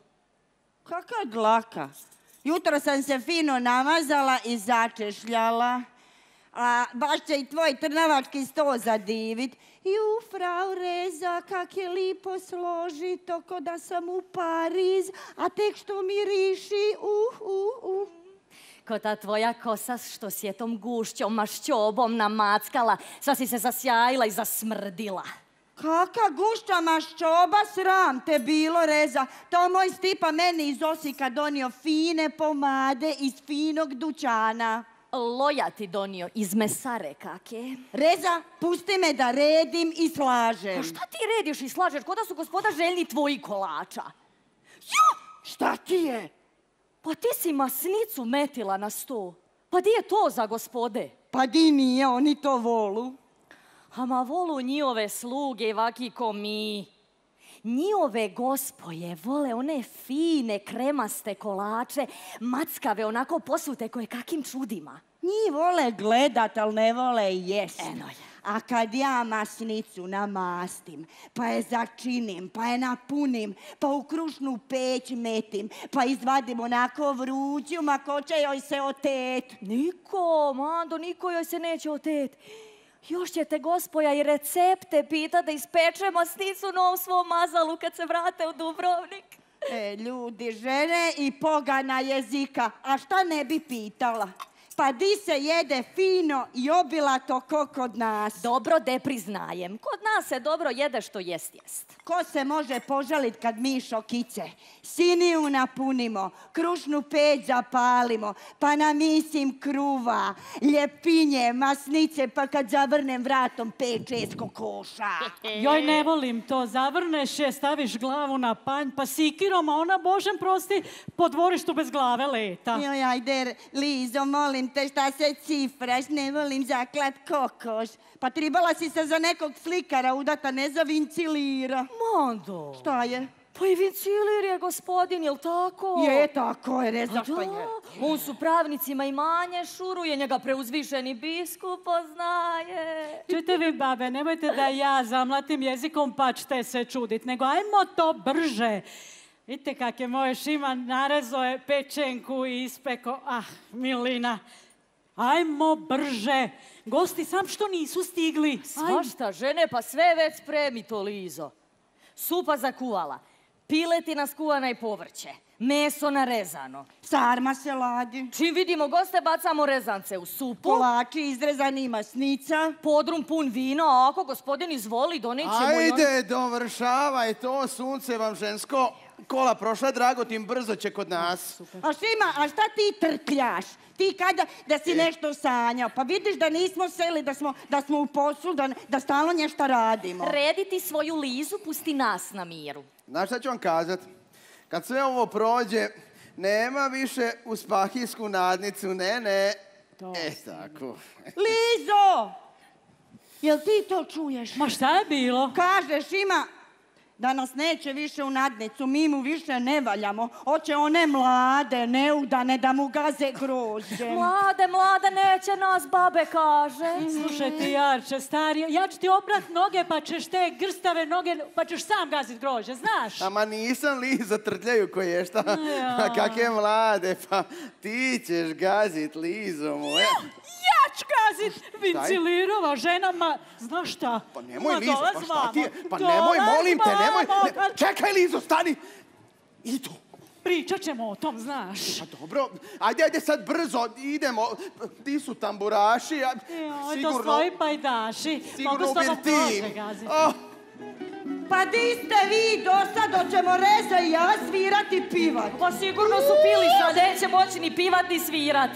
Kakva dlaka? Jutro sam se fino namazala i začešljala. A baš će i tvoj trnavački sto zadivit. Ju, frau Reza, kak je lipo složito, ko da sam u Pariz, a tek što miriši, uh, uh, uh. Ko ta tvoja kosa što si je tom gušćom mašćobom namackala, sva si se zasjajila i zasmrdila. Kaka gušća mašćoba, sram te bilo, Reza. To moj Stipa meni iz Osijeka donio fine pomade iz finog dućana. Loja ti donio iz mesare kake. Reza, pusti me da redim i slažem. Pa šta ti rediš i slažeš? Ko da su gospoda željni tvoji kolača? Jo, šta ti je? Pa ti si masnicu metila na sto. Pa di je to za gospode? Pa di nije, oni to volu. Ama volu njihove sluge, vaki ko mi. Njihove gospoje vole one fine, kremaste kolače, mackave, onako posute koje kakim čudima. Njih vole gledat, ali ne vole jest. Eno je. A kad ja masnicu namastim, pa je začinim, pa je napunim, pa u krušnu peć metim, pa izvadim onako vruću, ma ko će joj se otet? Niko, Mando, niko joj se neće otet. Još ćete gospoja i recepte pita da ispeče masnicu na ovom svom mazalu kad se vrate u Dubrovnik. E, ljudi, žene i pogana jezika, a šta ne bi pitala? Pa di se jede fino i obilato ko kod nas? Dobro de priznajem. Kod nas se dobro jede što jest jest. Ko se može požalit kad mi šokice? Siniju napunimo, krušnu peć zapalimo, pa namisim kruva, ljepinje, masnice, pa kad zavrnem vratom pet šest kokoša. Joj, ne volim to. Zavrneš je, staviš glavu na panj, pa sikirom, a ona, Božem prosti, po dvorištu bez glave leta. Joj, ajde, Lizo, molim te, šta se cifraš, ne volim zaklat kokoš. Pa tribala si se za nekog slikara udata, ne za Vincilira. Mondo! Šta je? Pa i Vincilir je gospodin, jel tako? Je, tako je, ne zašto je. On su pravnicima imanje šuruje, njega preuzvišeni biskup poznaje. Čujte vi, babe, nemojte da ja zamlatim jezikom pa ćete se čudit, nego ajmo to brže. Vidite kak je moj Šiman narezo je pečenku i ispeko. Ah, milina. Ajmo brže. Gosti sam što nisu stigli. Svašta, žene, pa sve već spremi to, Lizo. Supa zakuvala, piletina skuvana i povrće, meso narezano. Sarma se ladi. Čim vidimo goste, bacamo rezance u supu. Kolači izrezani, masnica. Podrum pun vino, a ako gospodin izvoli, donećemo... Ajde, dovršavaj to, sunce vam žensko. Kola prošla, Dragotin, brzo će kod nas. A Šima, a šta ti trkljaš? Ti kada da si nešto sanjao? Pa vidiš da nismo seli, da smo, da smo u poslu, da, da stalno nešto radimo. Rediti svoju Lizu, pusti nas na miru. Znaš šta ću vam kazat? Kad sve ovo prođe, nema više uspahijsku nadnicu, ne, ne. To. E, tako. Lizo! Jel ti to čuješ? Ma šta je bilo? Kaže Šima da nas neće više u nadnicu, mi mu više ne valjamo. Hoće one mlade, neudane, da mu gaze grožđem. Mlade, mlade, neće nas, babe kaže. Slušaj ti, Jarče, stari, ja ću ti oprat noge, pa ćeš te grstave noge, pa ćeš sam gazit grožđe, znaš? Ama nisam Lizo, trtljaju koji je, šta? Ja. Kakve mlade, pa ti ćeš gazit, Lizo moja. Ja ću gazit, Vincilirova žena, ma, znaš šta? Pa nemoj, Ma, Lizo, pa dolaz šta ti je? vamo, Pa dolaz nemoj, molim te, nemoj. vamo, Ne, kad- čekaj, Lizo, stani. Idu. Pričat ćemo o tom, znaš. Pa dobro, ajde, ajde sad brzo, idemo. Ti su tamburaši, a Joj, sigurno... to svoji pajdaši. Sigurno Mogu s tobom Birtin. prođe gaziti. Oh. Pa di ste vi do sad, hoćemo Reza i ja svirati pivat. Pa sigurno su pili sad, neće moći ni pivat ni svirat.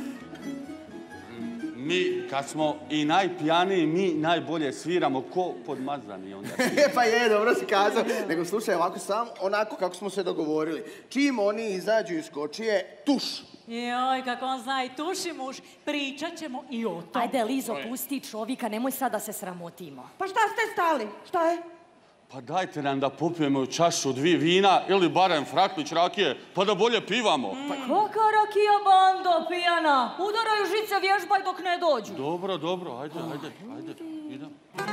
Mi, kad smo i najpijaniji, mi najbolje sviramo ko podmazani onda. E, pa je, dobro si kazao. Nego slušaj, ovako sam, onako kako smo se dogovorili. Čim oni izađu iz kočije, tuš. Joj, kako on zna i tuši muž, pričat ćemo i o tom. Ajde, Lizo, pusti čovjeka, nemoj sad da se sramotimo. Pa šta ste stali? Šta je? Pa dajte nam da popijemo čašu dvije vina ili barem fraklić rakije, pa da bolje pivamo. Kaka rakija, bando pijana? Udaraju žice, vježbaj dok ne dođu. Dobro, dobro, ajde, ajde, ajde, idem.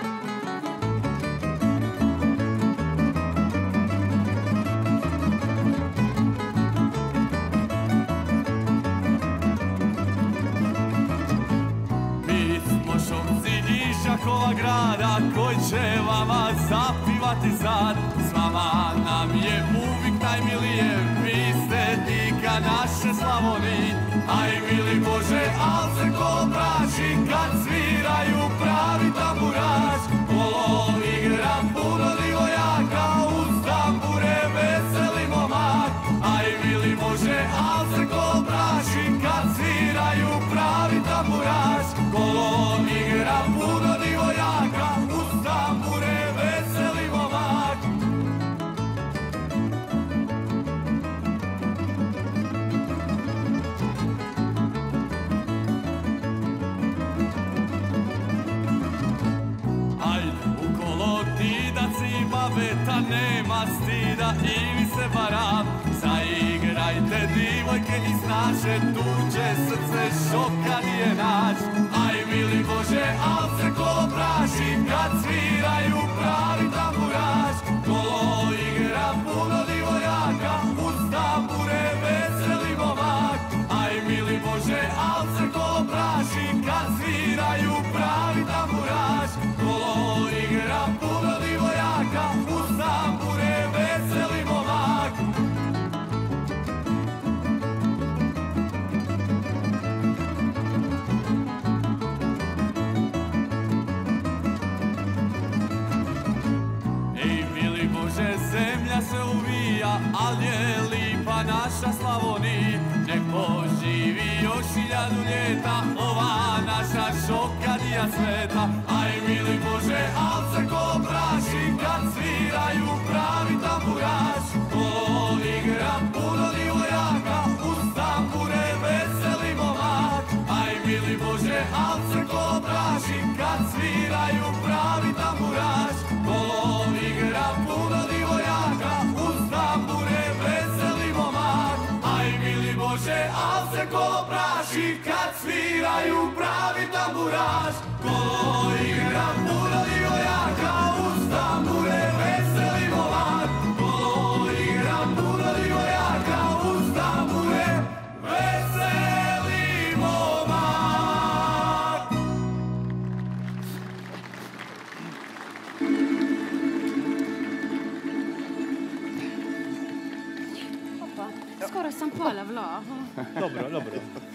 Mi smo šopci iz Žakova grada koji će vama zapivati sad. S vama nam je uvijek najmilije, vi ste dika naše Slavoniji. Aj mili Bože, al se ko praši kad sviraju pravi tamburaš. Kolo igra puno divojaka, uz tambure veseli momak. Aj mili Bože, al se ko praši kad sviraju pravi tamburaš. Kolo igra puno divojaka, uz tambure veseli momak. Baveta nema stida i vi se varam. Zaigrajte divojke iz naše tuđe srce šoka nije naš. Aj mili Bože, al se ko praši kad sviraju pravi tamburaš. Kolo igra puno divojaka, uz tambure veseli momak. Aj mili Bože, al se ko praši kad sviraju pravi tamburaš. Kolo igra puno divojaka, uz tambure veseli momak. Ej mili Bože, zemlja se uvija, al je lipa naša Slavonija. Nek poživi još hiljadu ljeta ova naša šokadija sveta. Aj mili Bože, al se ko praši kad sviraju pravi tamburaš. Kolo igra puno divojaka, uz tambure veseli momak. Aj mili Bože, al se ko praši kad sviraju pravi tamburaš. Kolo igra puno divojaka, uz tambure veseli momak. Aj mili Bože, al se ko praši kad sviraju pravi tamburaš. Kolo igra puno divojaka, uz tambure veseli momak. Kolo igra puno divojaka, uz tambure veseli momak. Opa, skoro sam pala vlaho. Dobro, dobro.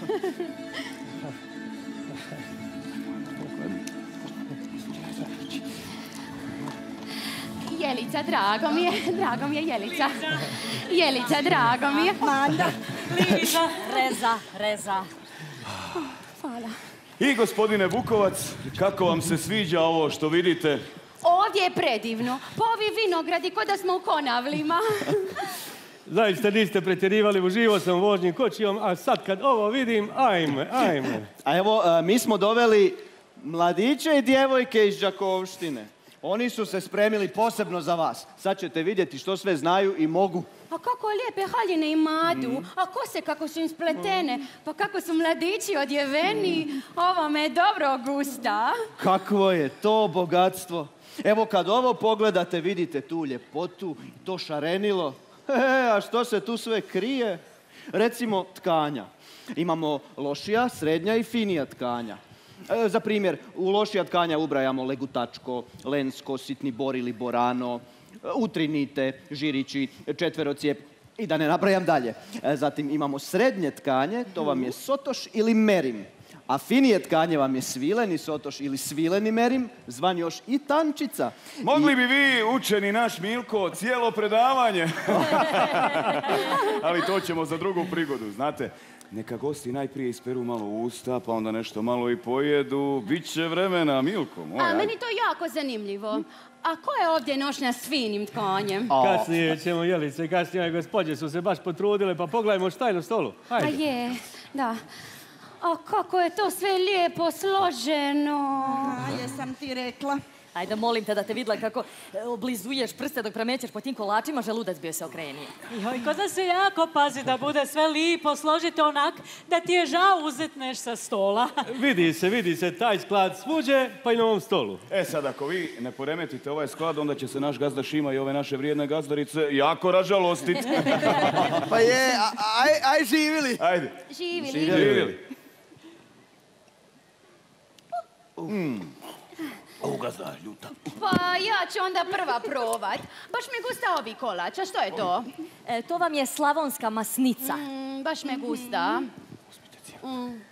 Jelica, drago mi je, drago mi je Jelica. Jelica, drago mi je. Manda. Liza, reza, reza. Hvala. I gospodine Vukovac, kako vam se sviđa ovo što vidite? Ovdje je predivno. Pa ovi vinogradi ko da smo u Konavlima. Zaista niste pretjerivali, uživo sam vožnjim kočijom, a sad kad ovo vidim, ajme, ajme. A evo, a, mi smo doveli mladiće i djevojke iz Đakovštine. Oni su se spremili posebno za vas. Sad ćete vidjeti što sve znaju i mogu. A kako lijepe haljine imadu, a kose kako su im spletene, pa kako su mladići odjeveni, ovo me dobro gusta. Kakvo je to bogatstvo. Evo kad ovo pogledate, vidite tu ljepotu, to šarenilo. E, a što se tu sve krije? Recimo tkanja. Imamo lošija, srednja i finija tkanja. E, za primjer, u lošija tkanja ubrajamo legutačko, lensko, sitni bor ili borano, utrinite, žirići, četverocijep i da ne nabrajam dalje. E, zatim imamo srednje tkanje, to vam je sotoš ili merim. A finije tkanje vam je svileni sotoš ili svileni merim, zvan još i tančica. Mogli bi vi, učeni naš Milko, cijelo predavanje. Ali to ćemo za drugu prigodu, znate. Neka gosti najprije isperu malo usta, pa onda nešto malo i pojedu. Biće vremena, Milko moj. A meni to jako zanimljivo. A ko je ovdje nošnja s finim tkanjem? Kasnije ćemo, Jelice, kasnije ove gospođe su se baš potrudile, pa pogledajmo šta je na stolu. Hajde. A je, da. A kako je to sve lijepo složeno. A, jesam ti rekla. Ajde, molim te da te vidla kako e, oblizuješ prste dok premećeš po tim kolačima, želudac bio se okrenio. Joj, ko da se jako pazi da bude sve lipo, složite onak da ti je žao uzet neš sa stola. Vidi se, vidi se, taj sklad svuđe, pa i na ovom stolu. E sad, ako vi ne poremetite ovaj sklad, onda će se naš gazda Šima i ove naše vrijedne gazdarice jako ražalostiti. Pa je, a- aj, aj živili. Ajde. Živili. Živjeli. Mm. Ovo gazda ljuta. Pa ja ću onda prva probat. Baš me gusta ovi kolač, a što je to? E, to vam je slavonska masnica. Mm, baš me gusta. Mm.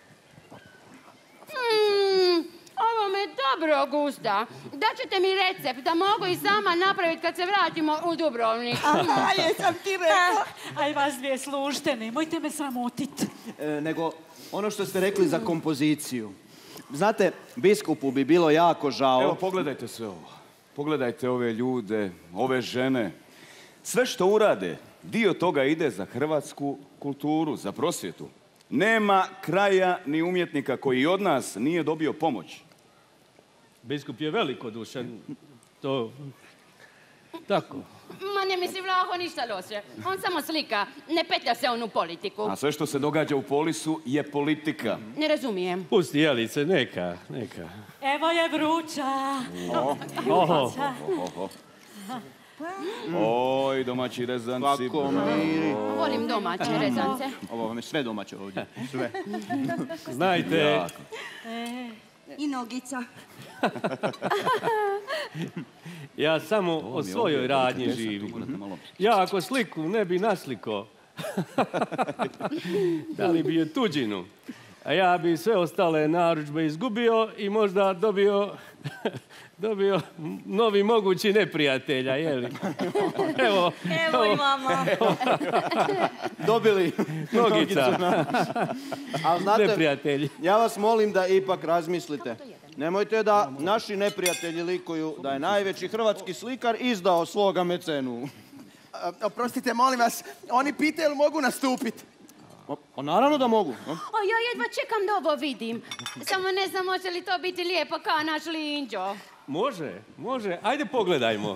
Mm, ovo me dobro gusta. Daćete mi recept da mogu i sama napraviti kad se vratimo u Dubrovnik. Aha, jesam ti rekao. Aj vas dvije slušte, nemojte me sramotit. E, nego ono što ste rekli za kompoziciju. Znate, biskupu bi bilo jako žao. Evo, pogledajte sve ovo. Pogledajte ove ljude, ove žene. Sve što urade, dio toga ide za hrvatsku kulturu, za prosvjetu. Nema kraja ni umjetnika koji od nas nije dobio pomoć. Biskup je velikodušan. To... Tako. Ma ne misli Vlaho ništa loše. On samo slika, ne petlja se on u politiku. A sve što se događa u polisu je politika. Ne razumijem. Pusti, Jelice, neka, neka. Evo je vruća. Oho. Oho. Oj, domaći rezanci. Kako miri. Volim domaće rezance. Ovo vam je sve domaće ovdje. Sve. Znajte, Jako. E, I nogica. ja samo o svojoj radnji živim. Ja ako sliku ne bi nasliko, dali bi je tuđinu. A ja bi sve ostale narudžbe izgubio i možda dobio, dobio novi mogući neprijatelja, jeli? Evo, Evo imamo. Dobili Nogica. Ali znate, Neprijatelji. ja vas molim da ipak razmislite. Nemojte da naši neprijatelji likuju da je najveći hrvatski slikar izdao svoga mecenu. A, oprostite, molim vas, oni pitaju jel mogu nastupiti. Pa naravno da mogu. O, ja jedva čekam da ovo vidim. Samo ne znam može li to biti lijepo kao naš Linđo. Može, može. Ajde pogledajmo.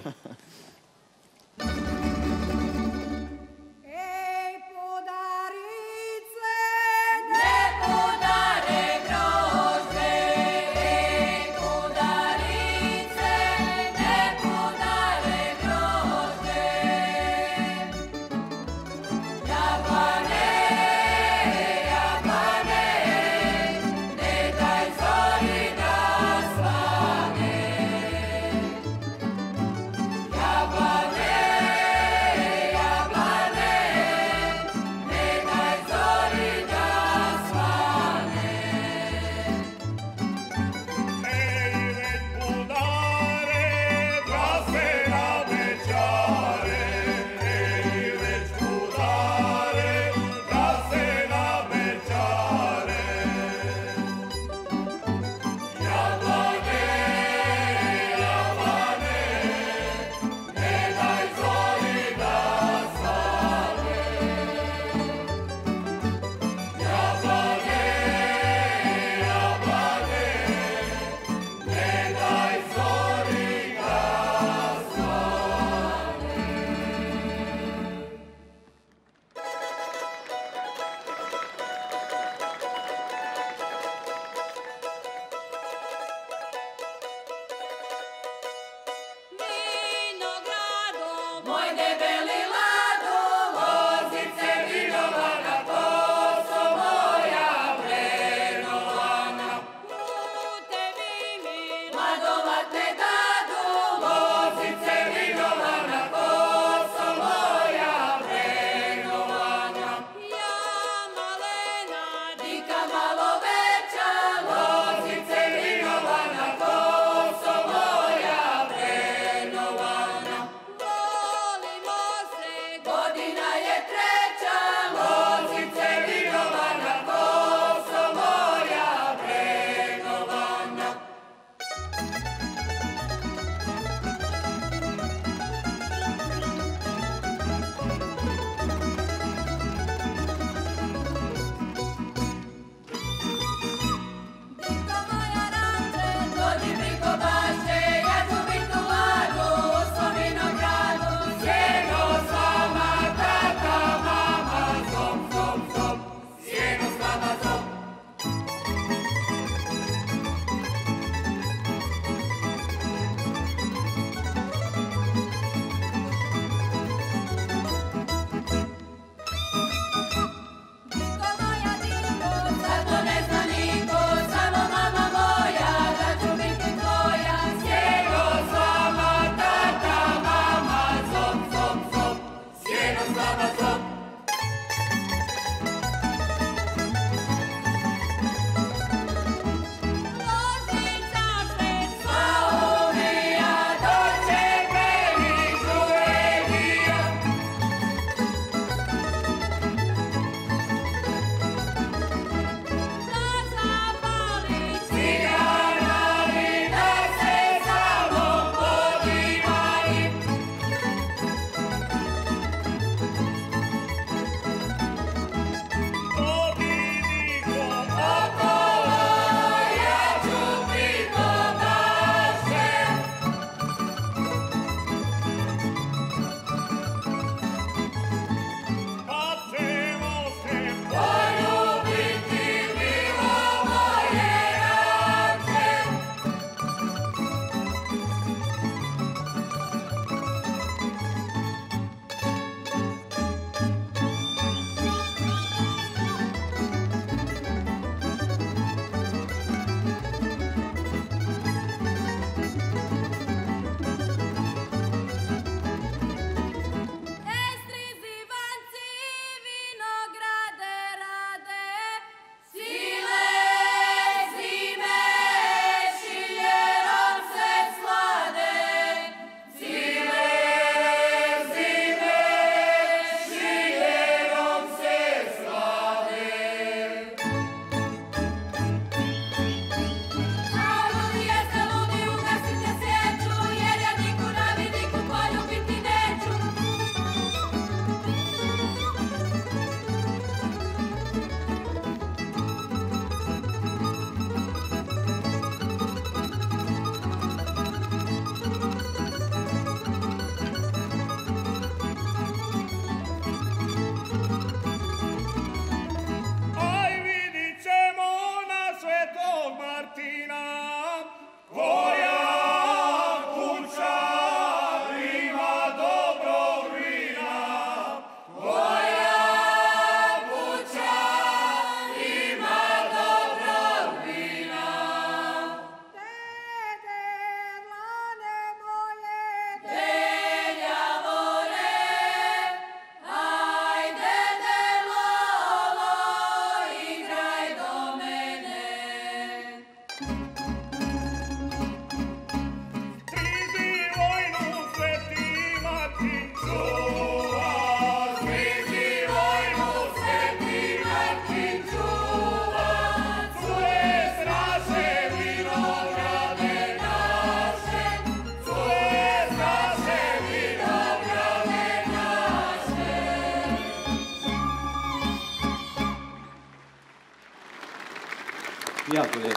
Jako lijepo.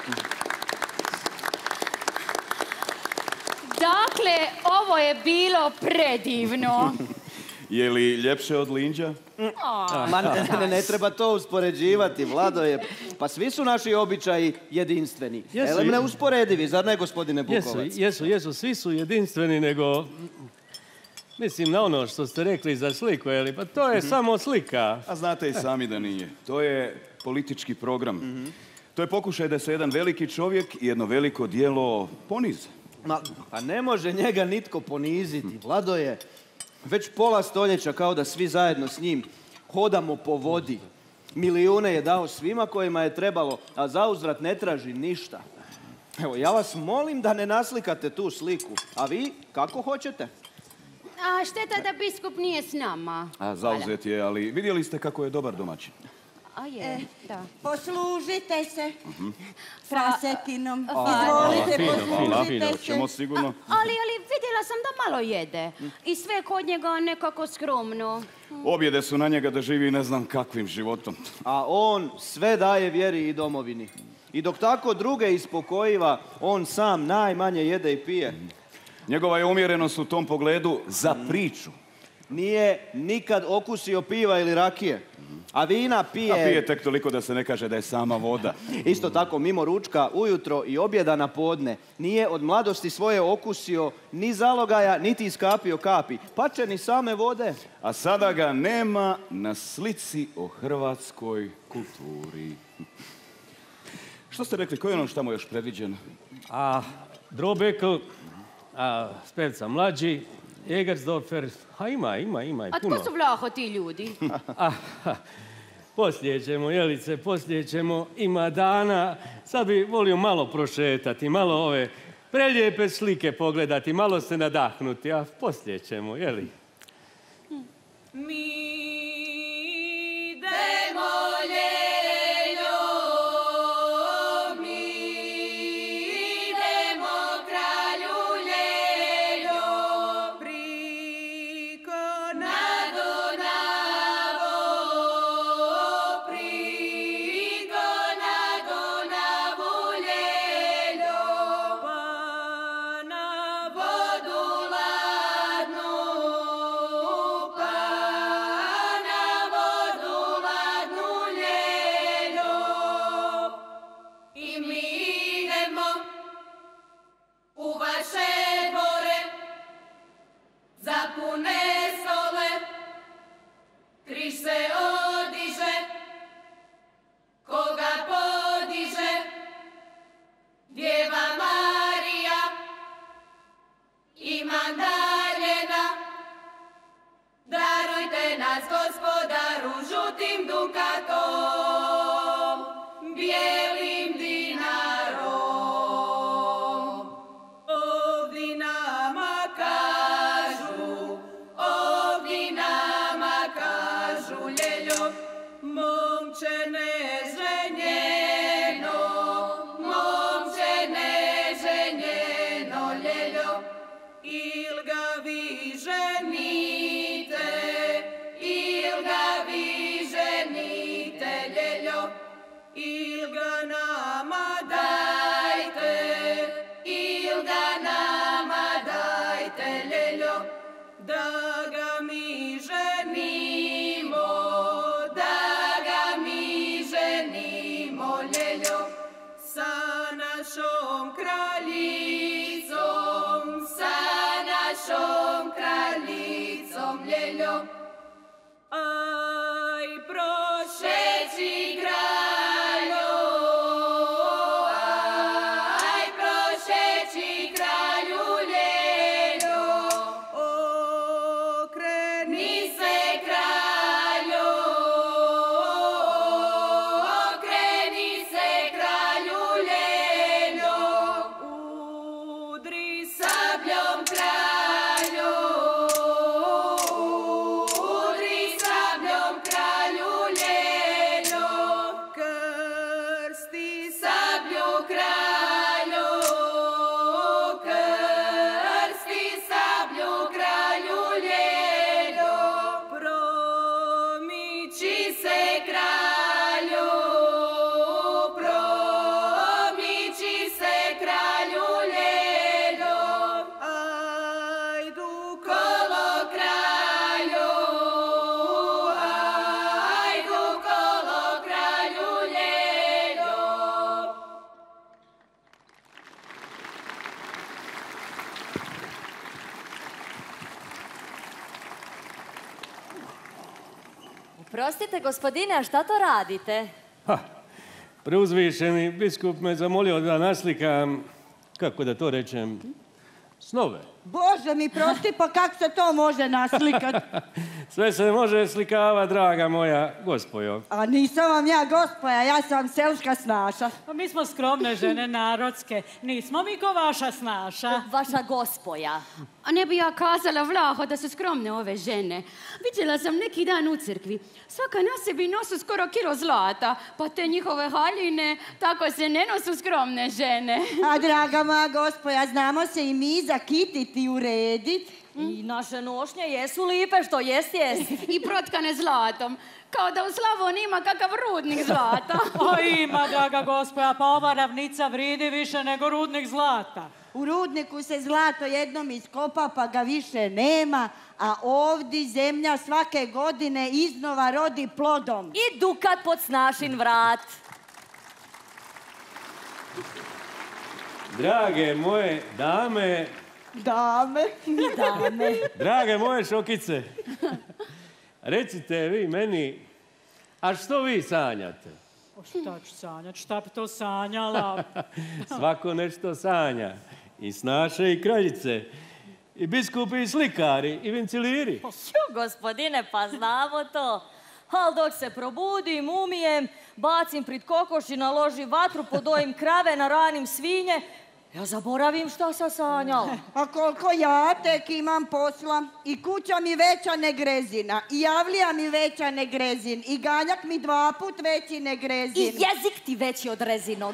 Dakle, ovo je bilo predivno. Je li ljepše od Linđa? Ma ne, ne, ne treba to uspoređivati, Vlado je... Pa svi su naši običaji jedinstveni. Jesu, Elem je- neusporedivi, zar ne, gospodine Jesu, Bukovac? jesu, jesu, svi su jedinstveni, nego... Mislim na ono što ste rekli za sliku, je li? Pa to je samo slika. A znate i sami da nije. To je politički program. To je pokušaj da se jedan veliki čovjek i jedno veliko dijelo ponize. Ma, pa ne može njega nitko poniziti. Vlado je već pola stoljeća kao da svi zajedno s njim hodamo po vodi. Milijune je dao svima kojima je trebalo, a zauzvrat ne traži ništa. Evo, ja vas molim da ne naslikate tu sliku. A vi, kako hoćete? A šteta da biskup nije s nama. A zauzet je, ali vidjeli ste kako je dobar domaćin. A je, da. Poslužite se frasetinom. Hvala. Izvolite, Hvala, poslužite se. ćemo sigurno. Ali, ali vidjela sam da malo jede. I sve kod njega nekako skromno. Objede su na njega da živi ne znam kakvim životom. A on sve daje vjeri i domovini. I dok tako druge ispokojiva, on sam najmanje jede i pije. Njegova je umjerenost u tom pogledu za priču. Nije nikad okusio piva ili rakije. A vina pije... A pije tek toliko da se ne kaže da je sama voda. Isto tako, mimo ručka, ujutro i objeda na podne, nije od mladosti svoje okusio ni zalogaja, niti iskapio kapi. Pače ni same vode. A sada ga nema na slici o hrvatskoj kulturi. Što ste rekli, koji je ono što tamo još predviđeno? A Drobekl, a Spevca mlađi, Egersdorfer, a ima, ima, ima i A puno. tko su vlaho ti ljudi? A, poslije ćemo, Jelice, poslije ćemo, ima dana. Sad bi volio malo prošetati, malo ove prelijepe slike pogledati, malo se nadahnuti, a poslije ćemo, jeli? Mi idemo Ljeljo, mi idemo kralju Ljeljo, priko na Dunavo, priko na Dunavu Ljeljo, pa na vodu ladnu, pa na vodu ladnu Ljeljo. I mi idemo u vaše dvore, za pune stole, križ se odiže, koga podiže, Djeva Marija i Magdalena. Darujte nas, Gospodaru, žutim dukatom, bijelim dinarom. Ovdje nama kažu, ovdje nama kažu, Ljeljo, momče neženjeno, momče neženjeno, Ljeljo, il ga vi ženite, il ga vi ženite, Ljeljo, il ga nama dajte, il ga nama dajte, Ljeljo, da ga mi ženimo, da ga mi ženimo, Ljeljo, sa našom kraljicom, sa našom kraljicom, Ljeljo. Aj, prošeći kralju, aj, prošeći kralju Ljeljo, okreni se kralju, okreni se kralju Ljeljo, udri sabljom kralju, Oprostite, gospodine, a šta to radite? Ha, preuzvišeni biskup me zamolio da naslikam, kako da to rečem, snove. Bože mi prosti, pa kako se to može naslikati? Sve se može slikava, draga moja gospojo. A nisam vam ja gospoja, ja sam selska snaša. Pa mi smo skromne žene, narodske. Nismo mi ko vaša snaša. Vaša gospoja. A ne bi ja kazala, Vlaho, da su skromne ove žene. Vidjela sam neki dan u crkvi. Svaka na sebi nosu skoro kilo zlata. Pa te njihove haljine, tako se ne nosu skromne žene. A draga moja gospoja, znamo se i mi zakititi i uredit. I naše nošnje jesu lipe, što jest, jest. I protkane zlatom. Kao da u Slavoniji ima kakav rudnik zlata. O, ima, draga gospoja, pa ova ravnica vridi više nego rudnik zlata. U rudniku se zlato jednom iskopa pa ga više nema, a ovdje zemlja svake godine iznova rodi plodom. I dukat pod snašin vrat. Drage moje dame... Dame. Dame. Drage moje šokice, recite vi meni, a što vi sanjate? O, šta ću sanjati? Šta bi to sanjala? Svako nešto sanja. I snaše i kraljice. I biskupi i slikari i vinciliri. Šu, gospodine, pa znamo to. Al dok se probudim, umijem, bacim prid kokoši, naložim vatru, podojim krave, naranim svinje, ja zaboravim šta sam sanjala. A koliko ja tek imam posla, i kuća mi veća ne grezina, i javlija mi veća ne grezin, i ganjak mi dva put veći ne grezin. I jezik ti veći od rezinog.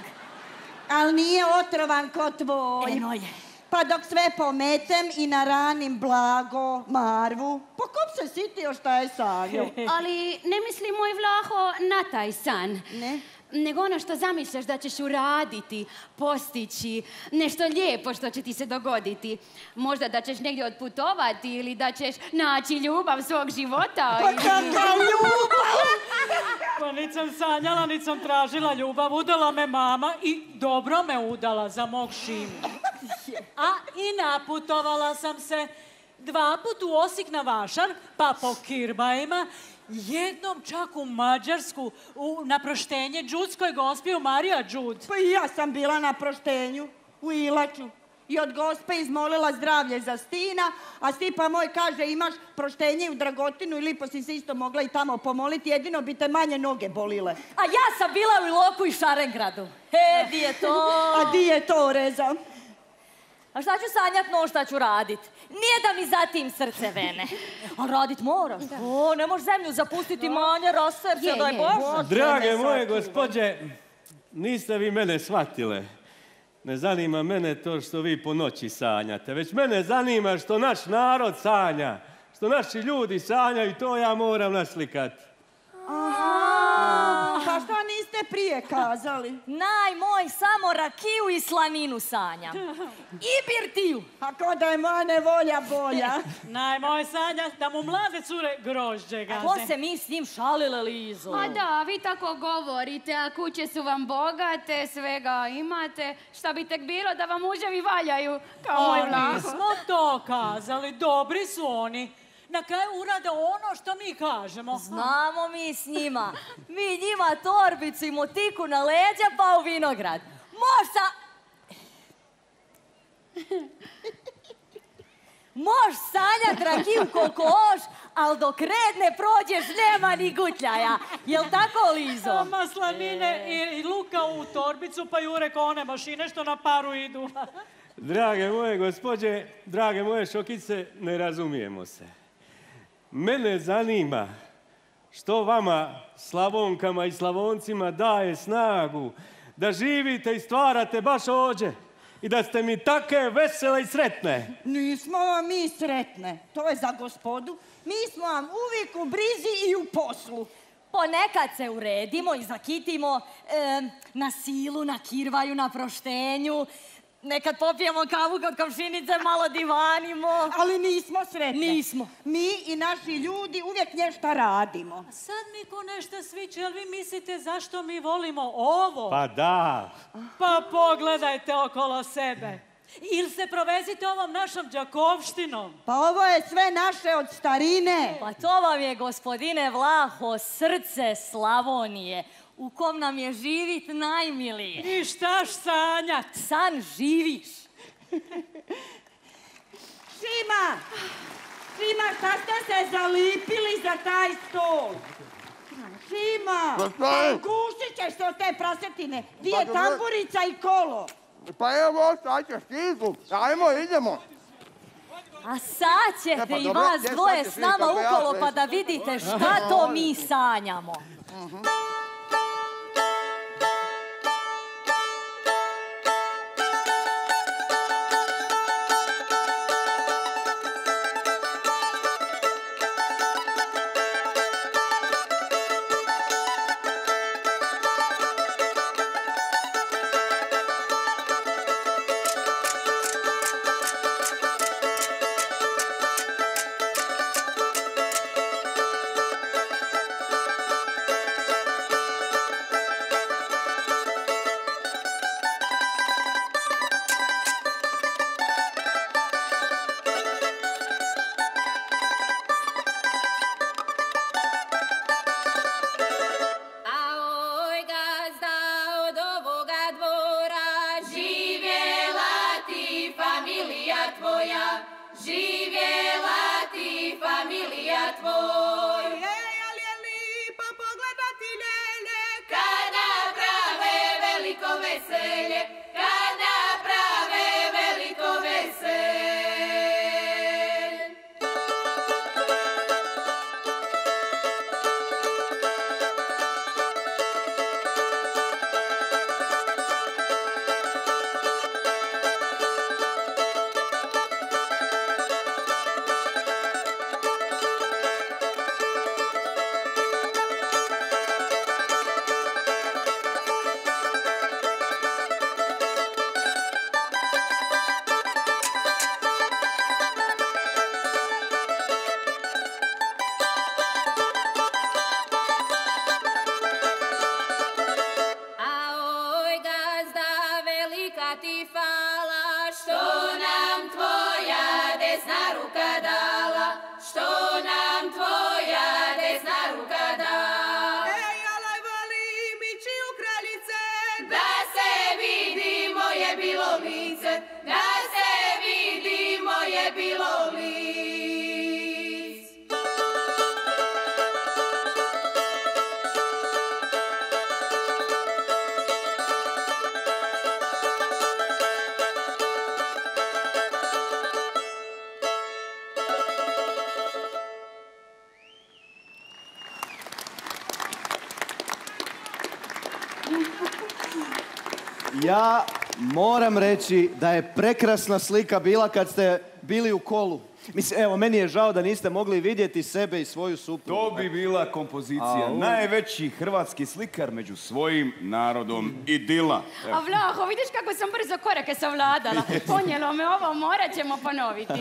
Al nije otrovan ko tvoj. Eno je. Pa dok sve pometem i naranim blago, marvu, pa kop se sitio šta je sanjao. Ali ne misli moj Vlaho na taj san. Ne? Nego ono što zamišljaš da ćeš uraditi, postići, nešto lijepo što će ti se dogoditi. Možda da ćeš negdje otputovati ili da ćeš naći ljubav svog života. Pa kakva ljubav! Pa nit sam sanjala, nit sam tražila ljubav. Udala me mama i dobro me udala za mog Šimu. A i naputovala sam se dva put u Osijek na Vašar, pa po Kirbajima, jednom čak u Mađarsku, u, na proštenje Đudskoj gospiju Marija Đud. Pa i ja sam bila na proštenju, u Ilaču. I od gospe izmolila zdravlje za Stina, a Stipa moj kaže imaš proštenje u Dragotinu i lipo si se isto mogla i tamo pomoliti, jedino bi te manje noge bolile. A ja sam bila u Iloku i Šarengradu. He, di je to? A di je to, Reza? A šta ću sanjat, no šta ću radit? Nije da mi zatim srce vene. A radit moraš. O, ne možeš zemlju zapustiti, manje, raserce, daj Bože. Drage moje gospođe, niste vi mene shvatile. Ne zanima mene to što vi po noći sanjate, već mene zanima što naš narod sanja, što naši ljudi sanjaju i to ja moram naslikati. Aha, pa šta niste prije kazali? Naj moj samo rakiju i slaninu sanja. I birtiju. A ko da je moja nevolja bolja? Naj moj sanja da mu mlade cure grožđe gaze. Ko se mi s njim šalile, Lizo? A da, vi tako govorite, a kuće su vam bogate, svega imate. Šta bi tek bilo da vam muževi valjaju, kao moj Vlaho? Nismo to kazali, dobri su oni. Na kraju urade ono što mi kažemo. Znamo mi s njima. Mi njima torbicu i motiku na leđa pa u vinograd. Moš sa... Moš sanjat rakiju koliko hoš, ali dok red ne prođeš nema ni gutljaja. Jel tako, Lizo? Maslanine i, i luka u torbicu pa jure ko one mašine što na paru idu. Drage moje gospođe, drage moje šokice, ne razumijemo se. Mene zanima što vama, Slavonkama i Slavoncima, daje snagu da živite i stvarate baš ovdje i da ste mi take vesele i sretne. Nismo vam mi sretne, to je za gospodu. Mi smo vam uvijek u brizi i u poslu. Ponekad se uredimo i zakitimo e, na silu, na kirvaju, na proštenju. Nekad popijemo kavu kod komšinice, malo divanimo. Ali nismo sretne. Nismo. Mi i naši ljudi uvijek nešto radimo. A sad mi ko nešto sviče, jel vi mislite zašto mi volimo ovo? Pa da. Pa pogledajte okolo sebe. Ili se provezite ovom našom Đakovštinom. Pa ovo je sve naše od starine. Pa to vam je, gospodine Vlaho, srce Slavonije, u kom nam je živit najmilije. I štaš sanjat? San živiš. Šima! Šima, šta ste se zalipili za taj stol? Šima! Pa gušit ćeš to te prasetine. Di je tamburica i kolo? Pa evo, sad će stigu. Ajmo, idemo. A sad ćete i vas dvoje s nama ukolo pa da vidite šta to mi sanjamo. Ja moram reći da je prekrasna slika bila kad ste bili u kolu. Mislim, evo, meni je žao da niste mogli vidjeti sebe i svoju suprugu. To bi bila kompozicija. Au. Najveći hrvatski slikar među svojim narodom. Idila. Evo. A Vlaho, vidiš kako sam brzo korake savladala. Ponijelo me ovo, morat ćemo ponoviti.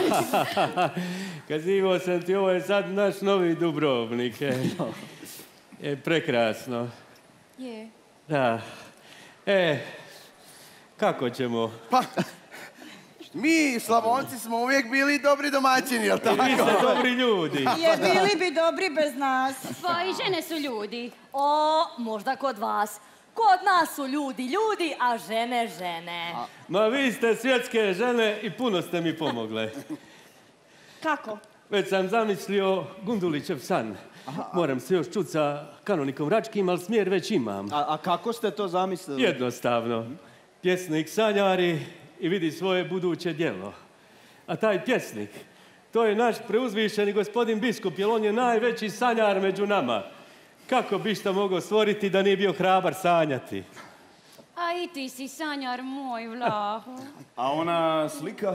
Kazivo sam ti, ovo je sad naš novi Dubrovnik. E, e prekrasno. Je. Da. E, kako ćemo? Pa, mi Slavonci smo uvijek bili dobri domaćini, jel tako? Vi ste dobri ljudi. Je, bili bi dobri bez nas. Pa i žene su ljudi. O, možda kod vas. Kod nas su ljudi ljudi, a žene žene. Ma vi ste svjetske žene i puno ste mi pomogle. Kako? Već sam zamislio Gundulićev san. Moram se još čuti sa kanonikom Račkim, ali smjer već imam. A, a kako ste to zamislili? Jednostavno. Pjesnik sanjari i vidi svoje buduće djelo. A taj pjesnik, to je naš preuzvišeni gospodin biskup, jer on je najveći sanjar među nama. Kako bi šta mogao stvoriti da nije bio hrabar sanjati? A i ti si sanjar moj, Vlaho. A ona slika?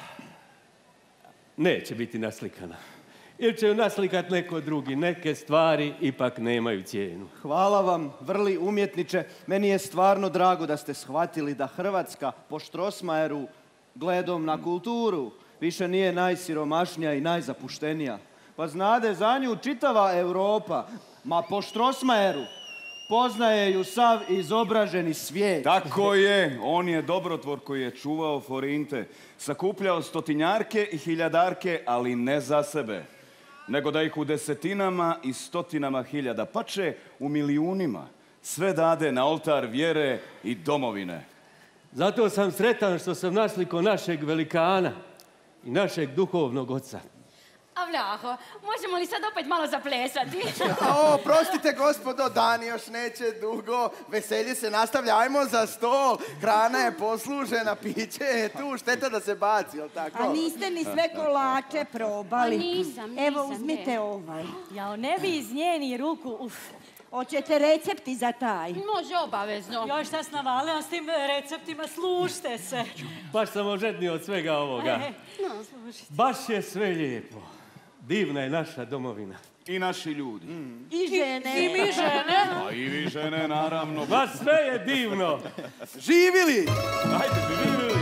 Neće biti naslikana. Ili će ju naslikat neko drugi. Neke stvari ipak nemaju cijenu. Hvala vam, vrli umjetniče. Meni je stvarno drago da ste shvatili da Hrvatska po Strossmayeru gledom na kulturu više nije najsiromašnija i najzapuštenija. Pa znade, za nju čitava Europa, ma po Strossmayeru, Poznaje ju sav izobraženi svijet. Tako je, on je dobrotvor koji je čuvao forinte, sakupljao stotinjarke i hiljadarke, ali ne za sebe, nego da ih u desetinama i stotinama hiljada, pače u milijunima, sve dade na oltar vjere i domovine. Zato sam sretan što sam nasliko našeg velikana i našeg duhovnog oca. A Vlaho, možemo li sad opet malo zaplesati? O, prostite gospodo, dan još neće dugo. Veselje se nastavlja, ajmo za stol. Hrana je poslužena, piće je tu, šteta da se baci, jel tako? A niste ni sve kolače probali. A nisam, nisam, Evo, uzmite ne. ovaj. Jao, ne bi iz njeni ruku, uf. Hoćete recepti za taj? Može obavezno. Joj, šta s navalila s tim receptima, slušajte se. Baš sam ožednio od svega ovoga. E, no, slušajte. Baš je sve lijepo. Divna je naša domovina. I naši ljudi. I žene. I mi žene. A i vi žene, naravno. Baš sve je divno. Živili! Ajde, živili.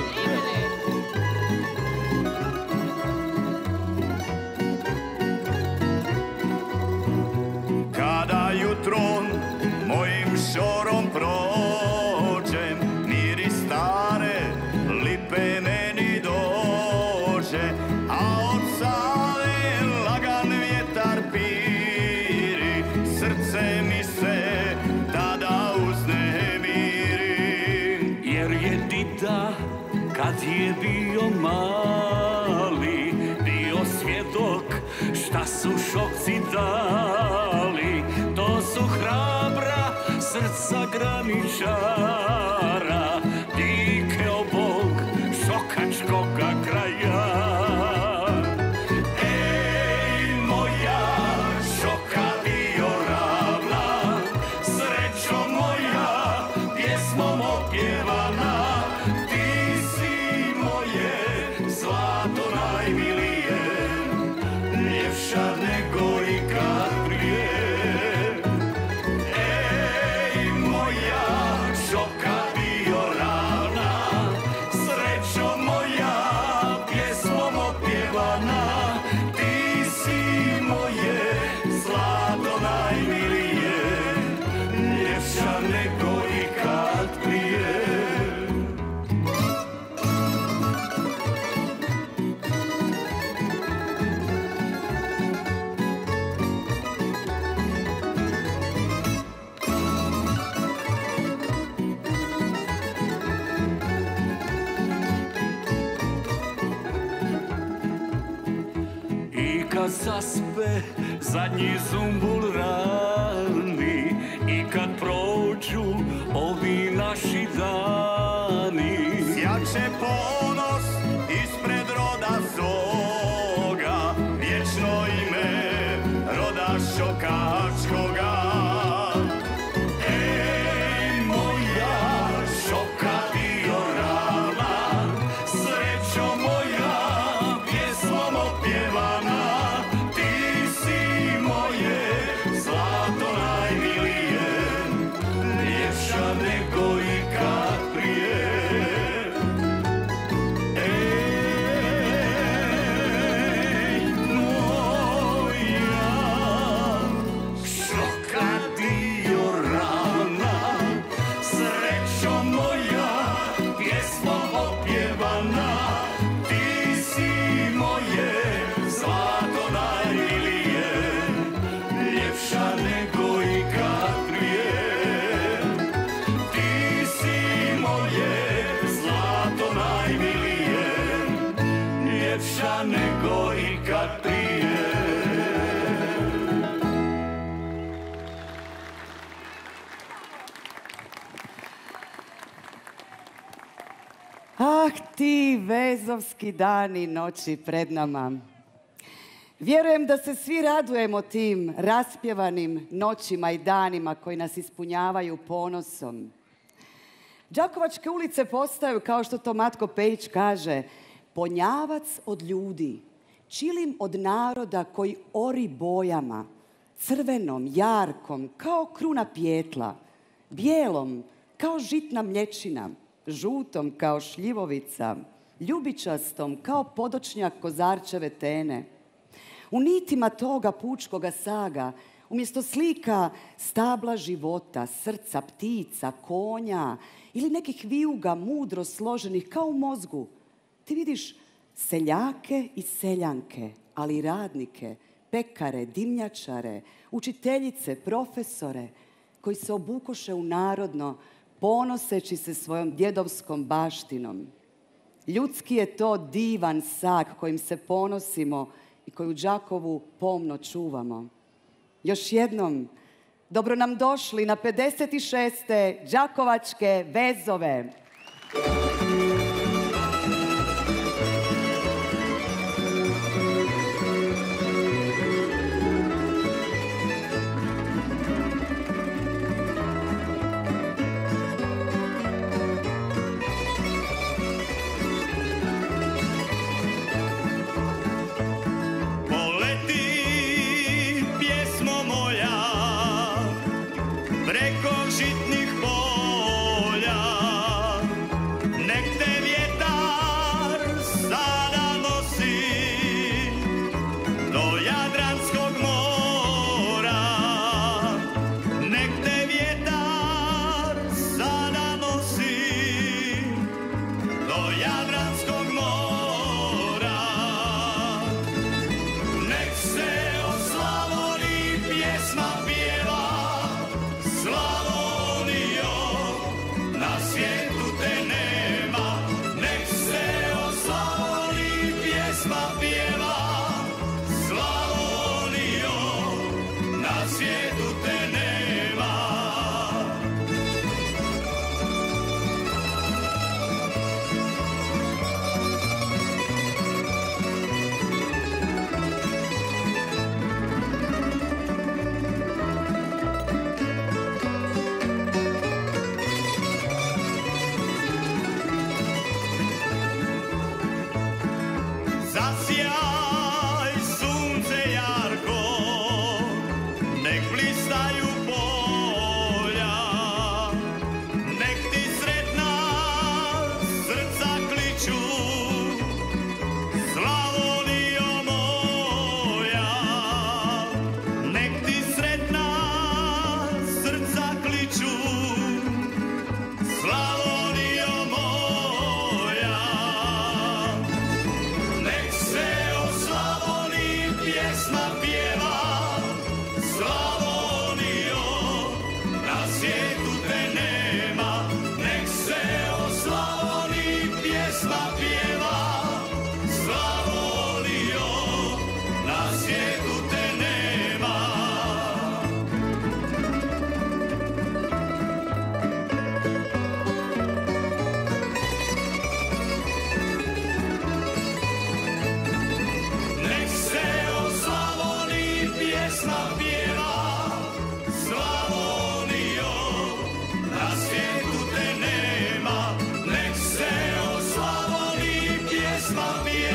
Kada jutrom mojim šorom prođem, miris stare lipe meni dođe, a od Save lagan vjetar piri, srce mi se tada uznemiri. Jer je dida kad je bio mali, bio svjedok šta su šokci dali. To su hrabra srca graničara, dike obog šokačkoga kraja. Ej, moja šoka dio ravna, srećo moja, pjesmom opjevana, ti si moje zlato najmilije, ljepša nego ikad prije. Ej, moja šoka dio ravna, srećo moja, pjesmom opjevana, ti si moje zlato najmilije, ljepša nego ikad prije. I kad zaspe zadnji zumbul rani, i kad prođu ovi naši dani, Sjače ponos ispred roda svoga, vječno ime roda šokačkoga. Ej, moja šoka dio ravna, srećo moja, pjesmom opjevana, ti si moje zlato najmilije, ljepša nego ikad prije. Ej, moja šoka dio ravna, srećo moja, pjesmom opjevana, ti si moje zlato najmilije, ljepša nego ikad prije. Ti si moje zlato najmilije, ljepša nego ikad prije. Ah, ti vezovski dani i noći pred nama. Vjerujem da se svi radujemo tim raspjevanim noćima i danima koji nas ispunjavaju ponosom. Đakovačke ulice postaju, kao što to Matko Pejić kaže, ponjavac od ljudi, čilim od naroda koji ori bojama, crvenom, jarkom, kao kruna pijetla, bijelom, kao žitna mlječina, žutom kao šljivovica, ljubičastom kao podočnjak kozarčeve tene. U nitima toga pučkoga saga, Umjesto slika stabla života, srca, ptica, konja ili nekih vijuga mudro složenih kao u mozgu, ti vidiš seljake i seljanke, ali i radnike, pekare, dimnjačare, učiteljice, profesore, koji se obukoše u narodno, ponoseći se svojom djedovskom baštinom. Ljudski je to divan sak kojim se ponosimo i koju u Đakovu pomno čuvamo. Još jednom, dobro nam došli na pedeset šeste Đakovačke vezove. Pjesma pjeva